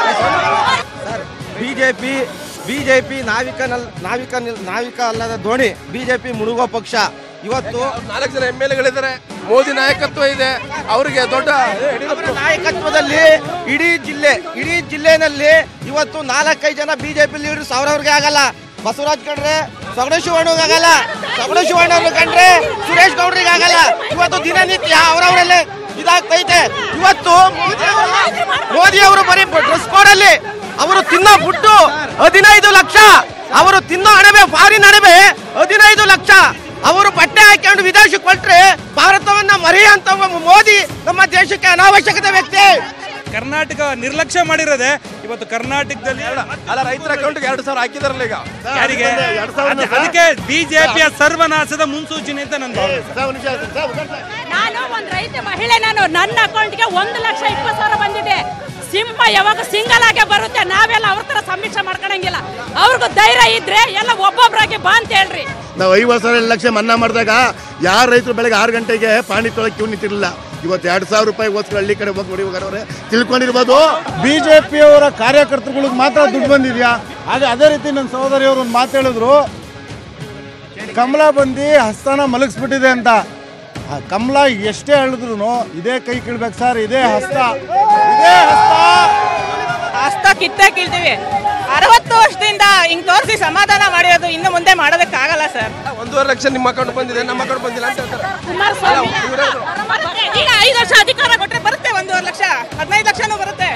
ಬಿಜೆಪಿ ನಾವಿಕ ಅಲ್ಲದ ದೋಣಿ. ಬಿಜೆಪಿ ಮುಳುಗೋ ಪಕ್ಷ. ಇವತ್ತು 4 ಜನ MLAಗಳಿದ್ದಾರೆ. ಮೋದಿ ನಾಯಕತ್ವ ಇದೆ ಅವರಿಗೆ. ದೊಡ್ಡ ನಾಯಕತ್ವದಲ್ಲಿ ಇಡೀ ಜಿಲ್ಲೆನಲ್ಲಿ ಇವತ್ತು 4-5 ಜನ ಬಿಜೆಪಿ ಲೀಡರ್ಸ್ ಅವ್ರವ್ರಿಗೆ ಆಗಲ್ಲ. ಬಸವರಾಜ್ ಕಂಡ್ರೆ ಸಗಣ ಶಿವಣ್ಣಗೆ ಆಗಲ್ಲ, ಸಗಣ ಶಿವಣ್ಣ ಕಂಡ್ರೆ ಸುರೇಶ್ ಗೌಡ್ರಿಗೆ ಆಗಲ್ಲ. ಇವತ್ತು ದಿನನಿತ್ಯ ಅವರವರಲ್ಲೇ ಇದಾಗ್ತೈತೆ. ಇವತ್ತು ಮೋದಿ ಅವರು ಬರೀ ಡ್ರೆಸ್ ಕೋಡ್ ಅಲ್ಲಿ ಅವರು ತಿನ್ನೋ ಫುಡ್ಡು 15 ಲಕ್ಷ, ಅವರು ತಿನ್ನೋ ಅಣಬೆ ಫಾರಿನ್ ಅಣಬೆ 15 ಲಕ್ಷ. ಅವರು ಬಟ್ಟೆ ಹಾಕೊಂಡು ವಿದೇಶಕ್ಕೆ ಹೊರಟ್ರೆ ಭಾರತವನ್ನ ಮರೆಯುವಂತ ಮೋದಿ ನಮ್ಮ ದೇಶಕ್ಕೆ ಅನಾವಶ್ಯಕತೆ ವ್ಯಕ್ತಿ. ಕರ್ನಾಟಕ ನಿರ್ಲಕ್ಷ್ಯ ಮಾಡಿರೋದೆ ಇವತ್ತು ಕರ್ನಾಟಕದಲ್ಲಿ. ಅಲ್ಲ, ರೈತರ ಅಕೌಂಟ್ಗೆ 2,000 ಹಾಕಿದಾರಲ್ಲ ಈಗ. ಯಾರಿಗೆ? ಅದಕ್ಕೆ ಬಿಜೆಪಿಯ ಸರ್ವನಾಶದ ಮುನ್ಸೂಚನೆ ಅಂತ ನನ್ನ ಭಾವನೆ. ನಾನು ಒಂದು ರೈತ ಮಹಿಳೆ. ನನ್ನ ಅಕೌಂಟ್ಗೆ 1,20,000 ಬಂದಿದೆ. ಸಿಂಹ ಯಾವಾಗ ಸಿಂಗಲ್ ಆಗೇ ಬರುತ್ತೆ. ನಾವೆಲ್ಲ ಅವ್ರ ತರ ಸಮೀಕ್ಷೆ ಮಾಡ್ಕೊಳಂಗಿಲ್ಲ. ಅವ್ರಿಗೂ ಧೈರ್ಯ ಇದ್ರೆ ಎಲ್ಲ ಒಬ್ಬೊಬ್ಬರಾಗಿ ಬಾ ಅಂತ ಹೇಳ್ರಿ. ನಾವು 50,000 ಲಕ್ಷ ಮನ್ನಾ ಮಾಡಿದಾಗ ಯಾರು ರೈತರು ಬೆಳಗ್ಗೆ 6 ಗಂಟೆಗೆ ಪಾಣಿ ತೊಳಕ್ಕೆ ಕ್ಯೂ ನಿಂತಿರಲಿಲ್ಲ. ಇವತ್ತು 2,000 ರೂಪಾಯಿಗೋಸ್ಕರ ಹಳ್ಳಿ ಕಡೆ ಹೋಗಿ ನೋಡಿ ಹೋಗೋರೆ ತಿಳ್ಕೊಂಡಿರ್ಬೋದು. ಬಿಜೆಪಿಯವರ ಕಾರ್ಯಕರ್ತರುಗಳಿಗೆ ಮಾತ್ರ ದುಡ್ಡು ಬಂದಿದ್ಯಾ? ಅದೇ ರೀತಿ ನನ್ನ ಸಹೋದರಿಯವರು ಒಂದು ಮಾತು ಹೇಳಿದ್ರು, ಕಮಲ ಬಂದು ಹಸ್ತನ ಮಲಗಿಸ್ಬಿಟ್ಟಿದೆ ಅಂತ. ಕಮಲ ಎಷ್ಟೇ ಹೇಳಿದ್ರು ಇದೇ ಕೈ ಕೀಳ್ಬೇಕು ಸರ್. ಇದೇ ಹಸ್ತ ಕಿತ್ತೇ ಕೀಳ್ತೀವಿ. 60 ವರ್ಷದಿಂದ ಹಿಂಗ್ ತೋರಿಸಿ ಸಮಾಧಾನ ಮಾಡಿರೋದು ಇನ್ನು ಮುಂದೆ ಮಾಡೋದಕ್ಕಾಗಲ್ಲ ಸರ್. 1.5 ಲಕ್ಷ ನಿಮ್ಮ ಅಕೌಂಟ್ ಬಂದಿದೆ, ನಮ್ಮ ಅಕೌಂಟ್ ಬಂದಿಲ್ಲ ಅಂತ ಹೇಳ್ತಾರೆ. ಈಗ 5 ವರ್ಷ ಅಧಿಕಾರ ಕೊಟ್ರೆ ಬರುತ್ತೆ 1.5 ಲಕ್ಷ, 15 ಲಕ್ಷನೂ ಬರುತ್ತೆ.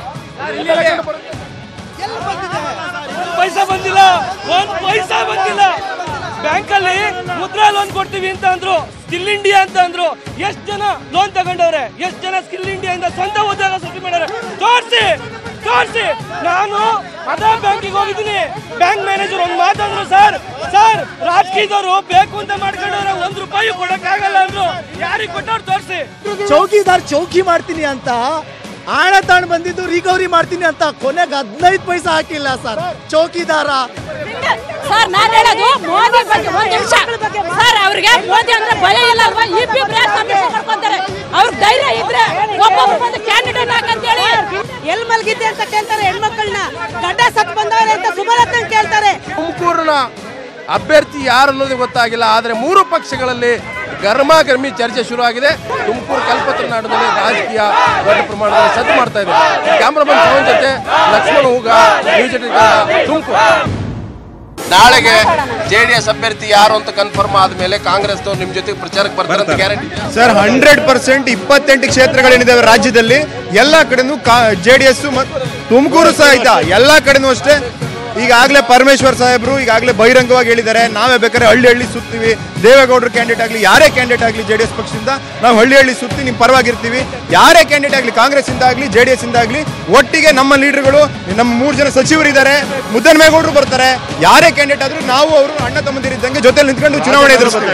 ಪೈಸಾ ಬಂದಿಲ್ಲ, 1 ಪೈಸಾ ಬಂದಿಲ್ಲ. ಬ್ಯಾಂಕಲ್ಲಿ ಮುದ್ರಾ ಲೋನ್ ಕೊಡ್ತೀವಿ ಅಂತ ಅಂದ್ರು, ಸ್ಕಿಲ್ ಇಂಡಿಯಾ ಅಂತ ಅಂದ್ರು. ಎಷ್ಟು ಜನ ಲೋನ್ ತಗೊಂಡವ್ರೆ? ಎಷ್ಟು ಜನ ಸ್ಕಿಲ್ ಇಂಡಿಯಾ ಇಂದ ಸ್ವಂತ ಉದ್ಯೋಗ ಸೃಷ್ಟಿ ಮಾಡ್ಯಾರೆ? ತೋರಿಸಿ. ನಾನು ಅದೇ ಬ್ಯಾಂಕಿಗೆ ಹೋಗಿದ್ದೀನಿ. ಬ್ಯಾಂಕ್ ಮ್ಯಾನೇಜರ್ ಒಂದು ಮಾತಂದ್ರು, ಸರ್ ರಾಜಕೀಯದವರು ಬೇಕು ಅಂತ ಮಾಡ್ಕೊಂಡವ್ರೆ, 1 ರೂಪಾಯಿ ಕೊಡಕ್ಕಾಗಲ್ಲ ಅಂದ್ರು. ಯಾರಿಗೆ ಕೊಟ್ಟವ್ರು ತೋರಿಸಿ. ಚೌಕಿದಾರ್ ಚೌಕಿ ಮಾಡ್ತೀನಿ ಅಂತ ಆಣ ತಾಣ ಬಂದಿದ್ದು ರಿಕವರಿ ಮಾಡ್ತೀನಿ ಅಂತ ಕೊನೆಗೆ 15 ಪೈಸಾ ಹಾಕಿಲ್ಲ ಸರ್. ಚೌಕಿದಾರ ಸರ್, ನಾನು ಹೇಳೋದು ಮೋದಿ ಬಗ್ಗೆ 1 ನಿಮಿಷ ಸರ್. ಅವ್ರಿಗೆ ಮೋದಿ ಅಂದ್ರೆ ಭಯ ಇಲ್ಲ ಅಲ್ವಾ? ಈ ಸಮೀಕ್ಷೆ ಮಾಡ್ಕೊಂತಾರೆ. ಅವ್ರ ಧೈರ್ಯ ಇದ್ರೆ ಒಬ್ಬೊಬ್ರು ಬಂದು ಕ್ಯಾಂಡಿಡೇಟ್ ಹಾಕಂತೇಳಿ ಎಲ್ ಮಲ್ಗಿದ್ದೆ ಅಂತ ಕೇಳ್ತಾರೆ. ಹೆಣ್ಮಕ್ಳನ್ನ ಗಡ್ಡ ಸತ್ ಬಂದವರೆ ಅಂತ ಸುಮಲತಾ ಕೇಳ್ತಾರೆ. ತುಮಕೂರಿನ ಅಭ್ಯರ್ಥಿ ಯಾರು ಅನ್ನೋದು ಗೊತ್ತಾಗಿಲ್ಲ. ಆದರೆ ಮೂರು ಪಕ್ಷಗಳಲ್ಲಿ ಗರ್ಮಾಗರ್ಮಿ ಚರ್ಚೆ ಶುರುವಾಗಿದೆ. ತುಮಕೂರು ಕಲ್ಪತರು ನಾಡದಲ್ಲಿ ರಾಜಕೀಯ ದೊಡ್ಡ ಪ್ರಮಾಣದಲ್ಲಿ ಸದ್ದು ಮಾಡ್ತಾ ಇದೆ. ಕ್ಯಾಮ್ರಾಮನ್ ಪವನ್ ಜೊತೆ ಲಕ್ಷ್ಮಣ ಹೂಗ, ನ್ಯೂಸ್ 18 ಕನ್ನಡ, ತುಮಕೂರು. ನಾಳೆಗೆ ಜೆಡಿಎಸ್ ಅಭ್ಯರ್ಥಿ ಯಾರು ಅಂತ ಕನ್ಫರ್ಮ್ ಆದ್ಮೇಲೆ ಕಾಂಗ್ರೆಸ್ ನಿಮ್ ಜೊತೆ ಪ್ರಚಾರಕ್ಕೆ ಬರ್ತಾರೆ ಅಂತ ಗ್ಯಾರಂಟಿ ಸರ್? 100% 28 ಕ್ಷೇತ್ರಗಳೇನಿದಾವೆ ರಾಜ್ಯದಲ್ಲಿ ಎಲ್ಲ ಕಡೆನೂ JDS ತುಮಕೂರು ಸಹಿತ ಎಲ್ಲ ಕಡೆನೂ ಅಷ್ಟೇ. ಈಗಾಗಲೇ ಪರಮೇಶ್ವರ್ ಸಾಹೇಬರು ಈಗಾಗಲೇ ಬಹಿರಂಗವಾಗಿ ಹೇಳಿದ್ದಾರೆ, ನಾವೇ ಬೇಕಾದ್ರೆ ಹಳ್ಳಿ ಹಳ್ಳಿ ಸುತ್ತೀವಿ, ದೇವೇಗೌಡರು ಕ್ಯಾಂಡಿಡೇಟ್ ಆಗಲಿ ಯಾರೇ ಕ್ಯಾಂಡಿಡೇಟ್ ಆಗಲಿ JDS ಪಕ್ಷದಿಂದ ನಾವು ಹಳ್ಳಿ ಹಳ್ಳಿ ಸುತ್ತಿ ನಿಮ್ಮ ಪರವಾಗಿರ್ತೀವಿ. ಯಾರೇ ಕ್ಯಾಂಡಿಡೇಟ್ ಆಗಲಿ ಕಾಂಗ್ರೆಸ್ ಇಂದ ಆಗಲಿ JDS ಇಂದ ಆಗಲಿ ಒಟ್ಟಿಗೆ ನಮ್ಮ ಲೀಡರ್ಗಳು, ನಮ್ಮ 3 ಜನ ಸಚಿವರಿದ್ದಾರೆ, ಮುದ್ದನ್ಮೇಗೌಡರು ಬರ್ತಾರೆ. ಯಾರೇ ಕ್ಯಾಂಡಿಡೇಟ್ ಆದ್ರೂ ನಾವು ಅವರು ಅಣ್ಣ ತಮ್ಮಂದಿರಿದ್ದಂಗೆ ಜೊತೆ ನಿಂತ್ಕೊಂಡು ಚುನಾವಣೆ ಎದುರಿಸ್ತೀವಿ.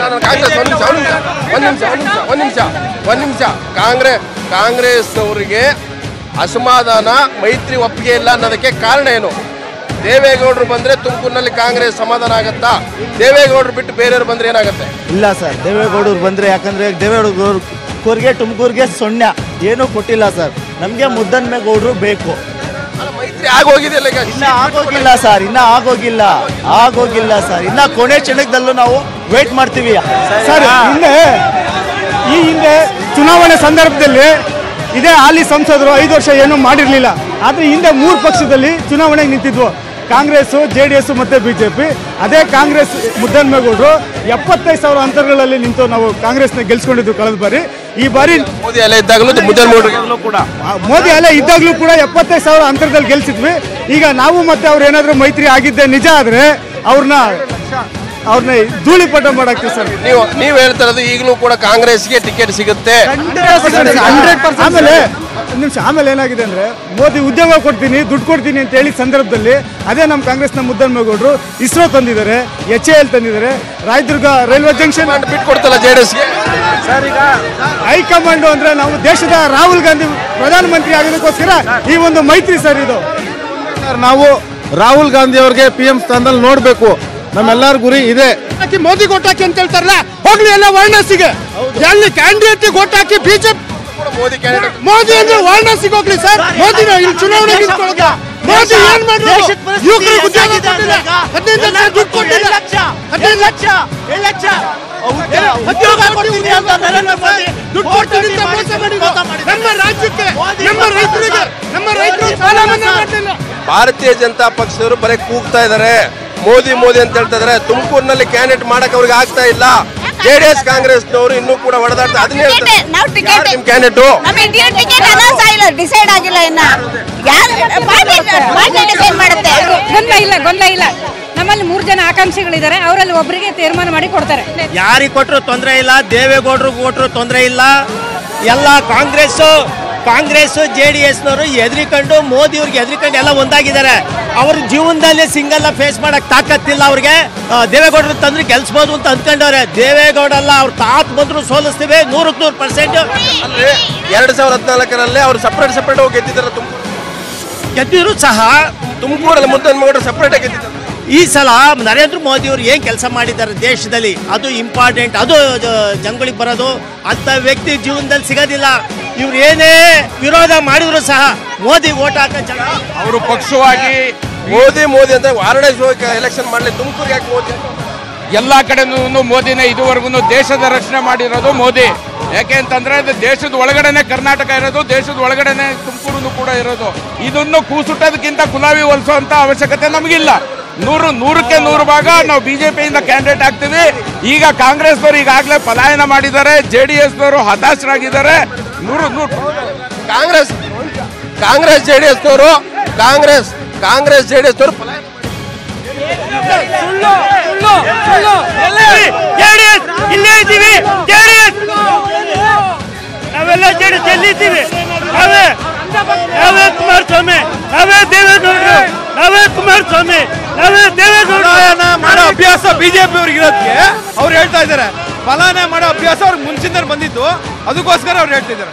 ಒಂದ್ ನಿಮಿಷ ಕಾಂಗ್ರೆಸ್ ಅವರಿಗೆ ಅಸಮಾಧಾನ, ಮೈತ್ರಿ ಒಪ್ಪಿಗೆ ಇಲ್ಲ ಅನ್ನೋದಕ್ಕೆ ಕಾರಣ ಏನು? ದೇವೇಗೌಡರು ಬಂದ್ರೆ ತುಮಕೂರಿನಲ್ಲಿ ಕಾಂಗ್ರೆಸ್ ಸಮಾಧಾನ ಆಗತ್ತಾ? ದೇವೇಗೌಡರು ಬಿಟ್ಟು ಬೇರೆಯವರು ಬಂದ್ರೆ ಏನಾಗುತ್ತೆ? ಇಲ್ಲ ಸರ್, ದೇವೇಗೌಡರು ಬಂದ್ರೆ, ಯಾಕಂದ್ರೆ ದೇವೇಗೌಡರಿಗೆ ತುಮಕೂರಿಗೆ ಸೊನ್ನೆ ಏನೂ ಕೊಟ್ಟಿಲ್ಲ ಸರ್. ನಮಗೆ ಮುದ್ದನ್ಮೇಗೌಡರು ಬೇಕು. ಮೈತ್ರಿ ಆಗೋಗಿದೆಯಲ್ಲ ಈಗ? ಇನ್ನ ಆಗೋಗಿಲ್ಲ ಸರ್, ಆಗೋಗಿಲ್ಲ ಸರ್. ಇನ್ನ ಕೊನೆ ಕ್ಷಣದಲ್ಲೂ ನಾವು ವೇಟ್ ಮಾಡ್ತೀವಿ ಸರ್. ಈ ಹಿಂದೆ ಚುನಾವಣೆ ಸಂದರ್ಭದಲ್ಲಿ ಇದೇ ಹಾಲಿ ಸಂಸದರು 5 ವರ್ಷ ಏನೂ ಮಾಡಿರಲಿಲ್ಲ. ಆದರೆ ಹಿಂದೆ 3 ಪಕ್ಷದಲ್ಲಿ ಚುನಾವಣೆಗೆ ನಿಂತಿದ್ವು, ಕಾಂಗ್ರೆಸ್, JDS ಮತ್ತು BJP. ಅದೇ ಕಾಂಗ್ರೆಸ್ ಮುದ್ದನ್ಮೇಗೌಡರು 75,000 ಅಂತರಗಳಲ್ಲಿ ನಿಂತು ನಾವು ಕಾಂಗ್ರೆಸ್ನ ಗೆಲ್ಸ್ಕೊಂಡಿದ್ವಿ ಕಳೆದ ಬಾರಿ. ಈ ಬಾರಿ ಮೋದಿ ಅಲೆ ಇದ್ದಾಗಲೂ ಕೂಡ 75,000 ಅಂತರದಲ್ಲಿ ಗೆಲ್ಸಿದ್ವಿ. ಈಗ ನಾವು ಮತ್ತೆ ಅವ್ರು ಏನಾದರೂ ಮೈತ್ರಿ ಆಗಿದ್ದೆ ನಿಜ ಆದರೆ ಅವ್ರನ್ನ ಧೂಳಿಪಟ ಮಾಡಾಕ್ತೀವಿ ಸರ್. ನೀವು ಹೇಳ್ತಾ ಇರೋದು ಈಗಲೂ ಕೂಡ ಕಾಂಗ್ರೆಸ್ಗೆ ಟಿಕೆಟ್ ಸಿಗುತ್ತೆ? ಆಮೇಲೆ ಏನಾಗಿದೆ ಅಂದ್ರೆ, ಮೋದಿ ಉದ್ಯೋಗ ಕೊಡ್ತೀನಿ, ದುಡ್ಡು ಕೊಡ್ತೀನಿ ಅಂತ ಹೇಳಿ ಸಂದರ್ಭದಲ್ಲಿ ಅದೇ ನಮ್ಮ ಕಾಂಗ್ರೆಸ್ನ ಮುದ್ದನ್ಮೇಗೌಡರು ಇಸ್ರೋ ತಂದಿದ್ದಾರೆ, HAL ತಂದಿದ್ದಾರೆ, ರಾಯದುರ್ಗ ರೈಲ್ವೆ ಜಂಕ್ಷನ್ ಬಿಟ್ಕೊಡ್ತಲ್ಲ JDSಗೆ. ಸರ್, ಈಗ ಹೈಕಮಾಂಡ್ ಅಂದ್ರೆ ನಾವು ದೇಶದ ರಾಹುಲ್ ಗಾಂಧಿ ಪ್ರಧಾನಮಂತ್ರಿ ಆಗೋದಕ್ಕೋಸ್ಕರ ಈ ಒಂದು ಮೈತ್ರಿ ಸರ್ ಇದು. ನಾವು ರಾಹುಲ್ ಗಾಂಧಿ ಅವ್ರಿಗೆ PM ಸ್ಥಾನದಲ್ಲಿ ನೋಡ್ಬೇಕು, ನಮ್ಮೆಲ್ಲರ ಗುರಿ ಇದೆ. ಮೋದಿ ಓಟ್ ಹಾಕಿ ಅಂತ ಹೇಳ್ತಾರಲ್ಲ, ಹೋಗ್ಲಿ ಎಲ್ಲ ವಾರಣಾಸಿಗೆ, ಎಲ್ಲಿ ಕ್ಯಾಂಡಿಡೇಟ್ ಓಟ್ ಹಾಕಿ BJP ಮೋದಿ ಅಂದ್ರೆ ವಾರಣಾಸಿಗೆ ಹೋಗ್ಲಿ ಸರ್. ಮೋದಿ ಇಲ್ಲಿ ಚುನಾವಣೆ ನಿಂತ್ಕೊಳ್ಳೋದು. ಮೋದಿ ಏನ್ ಮಾಡಿದ್ರು? ಯುವಕರಿಗೆ ಉದ್ಯೋಗ ಕೊಟ್ಟಿಲ್ಲ, 15 ಲಕ್ಷ ದುಡ್ಡು ಕೊಟ್ಟಿಲ್ಲ, 15 ಲಕ್ಷ ಉದ್ಯೋಗ ಕೊಡ್ತೀನಿ ಅಂತ ನರೇಂದ್ರ ಮೋದಿ ದುಡ್ಡು ಕೊಡ್ತೀನಿ ಅಂತ ಮೋಸ ಮಾಡಿದ್ರು. ನಮ್ಮ ರಾಜ್ಯಕ್ಕೆ, ನಮ್ಮ ರೈತರು ಸಾಲ ಮನ್ನಾ ಮಾಡ್ತಿಲ್ಲ. ಭಾರತೀಯ ಜನತಾ ಪಕ್ಷದವರು ಬರೀ ಕೂಗ್ತಾ ಇದ್ದಾರೆ, ಮೋದಿ ಅಂತ ಹೇಳ್ತಾ ಇದಾರೆ. ತುಮಕೂರಿನಲ್ಲಿ ಕ್ಯಾಂಡಿಡೇಟ್ ಮಾಡಕ್ ಅವ್ರಿಗೆ ಆಗ್ತಾ ಇಲ್ಲ. JDS ಕಾಂಗ್ರೆಸ್ನವರು ಇನ್ನೂ ಕೂಡ ಹೊಡೆದಾಡ್ತಾ ಅದನ್ನೇ ಹೇಳ್ತಾರೆ. ಡಿಸೈಡ್ ಆಗಿಲ್ಲ ಇನ್ನ, ಗೊಂದಲ ಇಲ್ಲ. ನಮ್ಮಲ್ಲಿ 3 ಜನ ಆಕಾಂಕ್ಷಿಗಳಿದ್ದಾರೆ, ಅವರಲ್ಲಿ ಒಬ್ಬರಿಗೆ ತೀರ್ಮಾನ ಮಾಡಿ ಕೊಡ್ತಾರೆ. ಯಾರಿಗೆ ಕೊಟ್ಟರು ತೊಂದರೆ ಇಲ್ಲ, ದೇವೇಗೌಡರಿಗೆ ಕೊಟ್ಟರು ತೊಂದರೆ ಇಲ್ಲ. ಎಲ್ಲ ಕಾಂಗ್ರೆಸ್ JDSನವರು ಎದ್ರಿಕೊಂಡು, ಮೋದಿ ಅವ್ರಿಗೆ ಎದ್ರಿಕೊಂಡು ಎಲ್ಲ ಒಂದಾಗಿದ್ದಾರೆ. ಅವ್ರ ಜೀವನದಲ್ಲಿ ಸಿಂಗಲ್ ಫೇಸ್ ಮಾಡಕ್ ತಾಕತ್ತಿಲ್ಲ ಅವ್ರಿಗೆ. ದೇವೇಗೌಡರು ತಂದ್ರೆ ಗೆಲ್ಸ್ಬೋದು ಅಂತ ಅಂದ್ಕೊಂಡವ್ರೆ. ದೇವೇಗೌಡ ಅಲ್ಲ, ಅವ್ರ ತಾತ್ ಬಂದ್ರು ಸೋಲಿಸ್ತೀವಿ 100%. 2014ರಲ್ಲಿ ಅವ್ರು ಸಪ್ರೇಟ್ ಹೋಗಿ ಗೆದ್ದಿದ್ರು ಸಹ ತುಮಕೂರಲ್ಲಿ ಮುದ್ದನ್ಮೇಗೌಡರು ಸಪ್ರೇಟ್ ಆಗಿ ಗೆದ್ದಿದ್ದಾರೆ. ಈ ಸಲ ನರೇಂದ್ರ ಮೋದಿ ಅವರು ಏನ್ ಕೆಲಸ ಮಾಡಿದ್ದಾರೆ ದೇಶದಲ್ಲಿ, ಅದು ಇಂಪಾರ್ಟೆಂಟ್. ಅದು ಜನಗಳಿಗೆ ಬರೋದು ಅಂತ ವ್ಯಕ್ತಿ ಜೀವನದಲ್ಲಿ ಸಿಗೋದಿಲ್ಲ. ಇವ್ರು ಏನೇ ವಿರೋಧ ಮಾಡಿದ್ರು ಸಹ ಮೋದಿ ಓಟ್ ಹಾಕ ಜನ ಅವರು ಪಕ್ಷವಾಗಿ ಮೋದಿ ಅಂತ ವಾರಣಾಸಿ ಎಲೆಕ್ಷನ್ ಮಾಡಲಿ, ತುಮಕೂರಿಗೆ ಯಾಕೆ ಮೋದಿ? ಎಲ್ಲ ಕಡೆನೂ ಮೋದಿನೇ ಇದುವರೆಗೂ ದೇಶದ ರಕ್ಷಣೆ ಮಾಡಿರೋದು ಮೋದಿ. ಯಾಕೆ ಅಂತಂದ್ರೆ ದೇಶದ ಒಳಗಡೆನೆ ಕರ್ನಾಟಕ ಇರೋದು, ದೇಶದ ಒಳಗಡೆನೆ ತುಮಕೂರು ಕೂಡ ಇರೋದು. ಇದನ್ನು ಕೂಸುಟ್ಟೋದಕ್ಕಿಂತ ಗುಲಾಬಿ ಹೊಲಿಸುವಂತ ಅವಶ್ಯಕತೆ ನಮಗಿಲ್ಲ. 100ಕ್ಕೆ 100 ಭಾಗ ನಾವು BJPಯಿಂದ ಕ್ಯಾಂಡಿಡೇಟ್ ಆಗ್ತೀವಿ. ಈಗ ಕಾಂಗ್ರೆಸ್ನವರು ಈಗಾಗಲೇ ಪಲಾಯನ ಮಾಡಿದ್ದಾರೆ, JDSನವರು ಹತಾಶರಾಗಿದ್ದಾರೆ. 100 ಕಾಂಗ್ರೆಸ್ JDSನವರು ಪಲಾಯನ ಇಲ್ಲೇ ಇದ್ದೀವಿ. ನಾವೆಲ್ಲ JDS ಎಲ್ಲಿದ್ದೀವಿ? ನಾವೇ ಕುಮಾರಸ್ವಾಮಿ, ನಾವೇ ದೇವೇಗೌಡರು, ಮಾಡೋ ಅಭ್ಯಾಸ BJP ಅವ್ರಿಗೆ ಇರೋದಕ್ಕೆ ಅವ್ರು ಹೇಳ್ತಾ ಇದ್ದಾರೆ. ಪಲಾಯನ ಮಾಡೋ ಅಭ್ಯಾಸ ಅವ್ರಿಗೆ ಮುಂಚಿಂದ ಬಂದಿದ್ದು, ಅದಕ್ಕೋಸ್ಕರ ಅವ್ರು ಹೇಳ್ತಿದ್ದಾರೆ.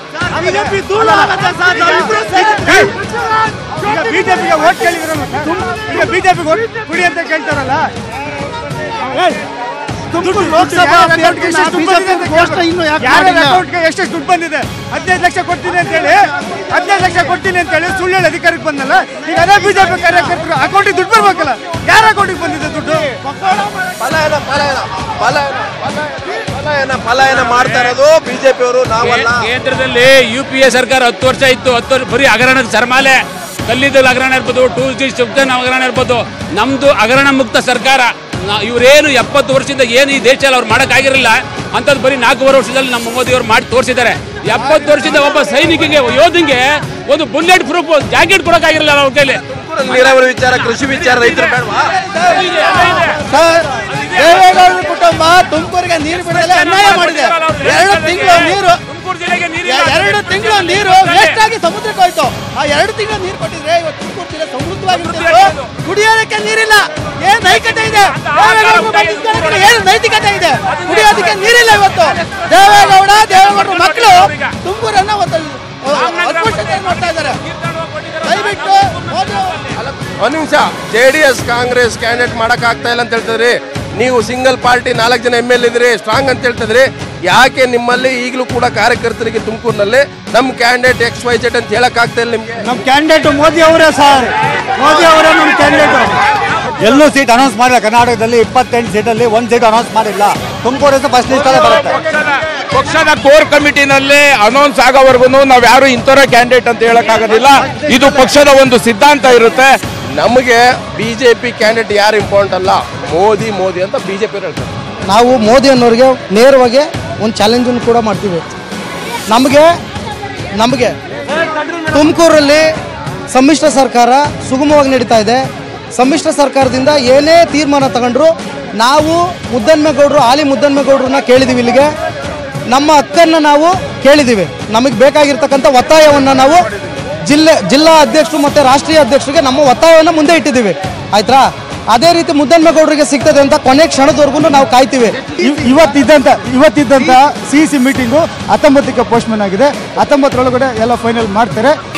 BJPಗೆ ಓಟ್ ಕೇಳಿದ್ರು, ಈಗ BJPಗೆ ಓಟ್ ಕುಡಿ ಅಂತ ಕೇಳ್ತಾರಲ್ಲ. ತುಮಕೂರು ಲೋಕಸಭಾ ಎಷ್ಟು ದುಡ್ಡು ಬಂದಿದೆ? 15 ಲಕ್ಷ ಕೊಡ್ತೀನಿ ಅಂತೇಳಿ 15 ಲಕ್ಷ ಕೊಡ್ತೀನಿ ಅಂತೇಳಿ ಸುಳ್ಳು ಹೇಳಿ ಅಧಿಕಾರಕ್ಕೆ ಬಂದಲ್ಲ. ಈಗ ಅದೇ ಬಿಜೆಪಿ ಕಾರ್ಯಕರ್ತರು ಅಕೌಂಟಿಗೆ ದುಡ್ಡು ಬರ್ಬೇಕಲ್ಲ. ಯಾರ ಅಕೌಂಟಿಗೆ ಬಂದಿದೆ ದುಡ್ಡು? ಪಲಾಯನ ಮಾಡ್ತಾ ಇರೋದು ಬಿಜೆಪಿ ಅವರು, ನಾವಲ್ಲ. ಕೇಂದ್ರದಲ್ಲಿ UPA ಸರ್ಕಾರ 10 ವರ್ಷ ಇತ್ತು. 10 ವರ್ಷ ಬರೀ ಹಗರಣದ ಸರ್ಮಾಲೆ, ಕಲ್ಲಿದ್ದಲು ಹಗರಣ ಇರ್ಬೋದು, 2G ಸುಬ್ಧನ್ ಹಗರಣ ಇರ್ಬೋದು. ನಮ್ದು ಹಗರಣ ಮುಕ್ತ ಸರ್ಕಾರ. ಇವರೇನು 70 ವರ್ಷದಿಂದ ಏನು ಈ ದೇಶದಲ್ಲಿ ಅವ್ರು ಮಾಡೋಕ್ಕಾಗಿರಲಿಲ್ಲ ಅಂಥದ್ದು ಬರೀ 4 ವರ್ಷದಲ್ಲಿ ನಮ್ಮ ಮೋದಿ ಅವರು ಮಾಡಿ ತೋರಿಸಿದ್ದಾರೆ. 70 ವರ್ಷದಿಂದ ಒಬ್ಬ ಸೈನಿಕನಿಗೆ ಯೋಧನಿಗೆ ಒಂದು ಬುಲೆಟ್ ಪ್ರೂಫ್ ಜಾಕೆಟ್ ಕೊಡೋಕ್ಕಾಗಿರಲಿಲ್ಲ ಅವ್ರ ಕೈಲಿ. ನೀರಾವರಿ ವಿಚಾರ, ಕೃಷಿ ವಿಚಾರ, ರೈತರ ದೇವೇಗೌಡರ ಕುಟುಂಬ ತುಮಕೂರಿಗೆ ನೀರು ಬಿಡದೆ ಅನ್ಯಾಯ ಮಾಡಿದೆ. 2 ತಿಂಗಳು ನೀರು ವೇಸ್ಟ್ ಆಗಿ ಸಮುದ್ರಕ್ಕೆ ಹೋಯ್ತು. ಆ 2 ತಿಂಗಳು ನೀರು ಕೊಟ್ಟಿದ್ರೆ ಇವತ್ತು ತುಮಕೂರು ಜಿಲ್ಲೆ ಸಮೃದ್ಧವಾಗಿರ್ತಿತ್ತು. ಕುಡಿಯೋದಕ್ಕೆ ನೀರಿಲ್ಲ. ಏನ್ ನೈತಿಕತೆ ಇದೆ? ಏನು ನೈತಿಕತೆ ಇದೆ? ಕುಡಿಯೋದಕ್ಕೆ ನೀರಿಲ್ಲ. ಇವತ್ತು ದೇವೇಗೌಡರ ಮಕ್ಕಳು ತುಮಕೂರನ್ನ ನೋಡ್ತಾ ಇದ್ದಾರೆ. ದಯವಿಟ್ಟು ಒಂದು ನಿಮಿಷ, JDS ಕಾಂಗ್ರೆಸ್ ಕ್ಯಾಂಡಿಡೇಟ್ ಮಾಡಕ್ ಆಗ್ತಾ ಇಲ್ಲ ಅಂತ ಹೇಳ್ತಿದ್ರಿ. ನೀವು ಸಿಂಗಲ್ ಪಾರ್ಟಿ 4 ಜನ ML ಇದ್ರಿ, ಸ್ಟ್ರಾಂಗ್ ಅಂತ ಹೇಳ್ತಿದ್ರಿ. ಯಾಕೆ ನಿಮ್ಮಲ್ಲಿ ಈಗಲೂ ಕೂಡ ಕಾರ್ಯಕರ್ತರಿಗೆ ತುಮಕೂರಿನಲ್ಲಿ ನಮ್ಮ ಕ್ಯಾಂಡಿಡೇಟ್ XYZ ಅಂತ ಹೇಳಕ್ ಆಗ್ತಾ ಇಲ್ಲ ನಿಮ್ಗೆ? ನಮ್ಮ ಕ್ಯಾಂಡಿಡೇಟ್ ಮೋದಿ ಅವರೇ ಸರ್. ಮೋದಿ ಅವರೇ ನಮ್ಮ ಕ್ಯಾಂಡಿಡೇಟ್. ಎಲ್ಲೂ ಸೀಟ್ ಅನೌನ್ಸ್ ಮಾಡಿಲ್ಲ. ಕರ್ನಾಟಕದಲ್ಲಿ 28 ಸೀಟಲ್ಲಿ 1 ಸೀಟ್ ಅನೌನ್ಸ್ ಮಾಡಿಲ್ಲ. ತುಮಕೂರು ಫಸ್ಟ್ ಲಿಸ್ಟ್ ಅಲ್ಲೇ ಬರುತ್ತೆ. ಪಕ್ಷದ ಕೋರ್ ಕಮಿಟಿನಲ್ಲಿ ಅನೌನ್ಸ್ ಆಗೋವರೆಗೂ ನಾವು ಯಾರು ಇಂಥವರ ಕ್ಯಾಂಡಿಡೇಟ್ ಅಂತ ಹೇಳಕ್ಕಾಗೋದಿಲ್ಲ. ಇದು ಪಕ್ಷದ ಒಂದು ಸಿದ್ಧಾಂತ ಇರುತ್ತೆ. ನಮಗೆ ಬಿಜೆಪಿ ಕ್ಯಾಂಡಿಡೇಟ್ ಯಾರು ಇಂಪಾರ್ಟೆಂಟ್ ಅಲ್ಲ, ಮೋದಿ ಅಂತ ಬಿಜೆಪಿ ಹೇಳ್ತಾರೆ. ನಾವು ಮೋದಿ ಅನ್ನೋರಿಗೆ ನೇರವಾಗಿ ಒಂದು ಚಾಲೆಂಜನ್ನು ಕೂಡ ಮಾಡ್ತೀವಿ. ನಮಗೆ ತುಮಕೂರಲ್ಲಿ ಸಮ್ಮಿಶ್ರ ಸರ್ಕಾರ ಸುಗಮವಾಗಿ ನಡೀತಾ ಇದೆ. ಸಮ್ಮಿಶ್ರ ಸರ್ಕಾರದಿಂದ ಏನೇ ತೀರ್ಮಾನ ತಗೊಂಡ್ರು ನಾವು ಹಾಲಿ ಮುದ್ದನ್ಮೇಗೌಡರನ್ನ ಕೇಳಿದ್ದೀವಿ. ಇಲ್ಲಿಗೆ ನಮ್ಮ ಹಕ್ಕನ್ನು ನಾವು ಕೇಳಿದ್ದೀವಿ. ನಮಗೆ ಬೇಕಾಗಿರ್ತಕ್ಕಂಥ ಒತ್ತಾಯವನ್ನು ನಾವು ಜಿಲ್ಲಾ ಅಧ್ಯಕ್ಷರು ಮತ್ತು ರಾಷ್ಟ್ರೀಯ ಅಧ್ಯಕ್ಷರಿಗೆ ನಮ್ಮ ಒತ್ತಾಯವನ್ನು ಮುಂದೆ ಇಟ್ಟಿದ್ದೀವಿ. ಆಯ್ತಾ? ಅದೇ ರೀತಿ ಮುದ್ದನ್ಮೇಗೌಡರಿಗೆ ಸಿಗ್ತದೆ ಅಂತ ಕೊನೆ ಕ್ಷಣದವರೆಗೂ ನಾವು ಕಾಯ್ತೀವಿ. ಇವತ್ತಿದ್ದಂಥ CEC ಮೀಟಿಂಗು 19ಕ್ಕೆ ಪೋಸ್ಟ್ಮೆನ್ ಆಗಿದೆ. 19ರೊಳಗಡೆ ಎಲ್ಲ ಫೈನಲ್ ಮಾಡ್ತಾರೆ.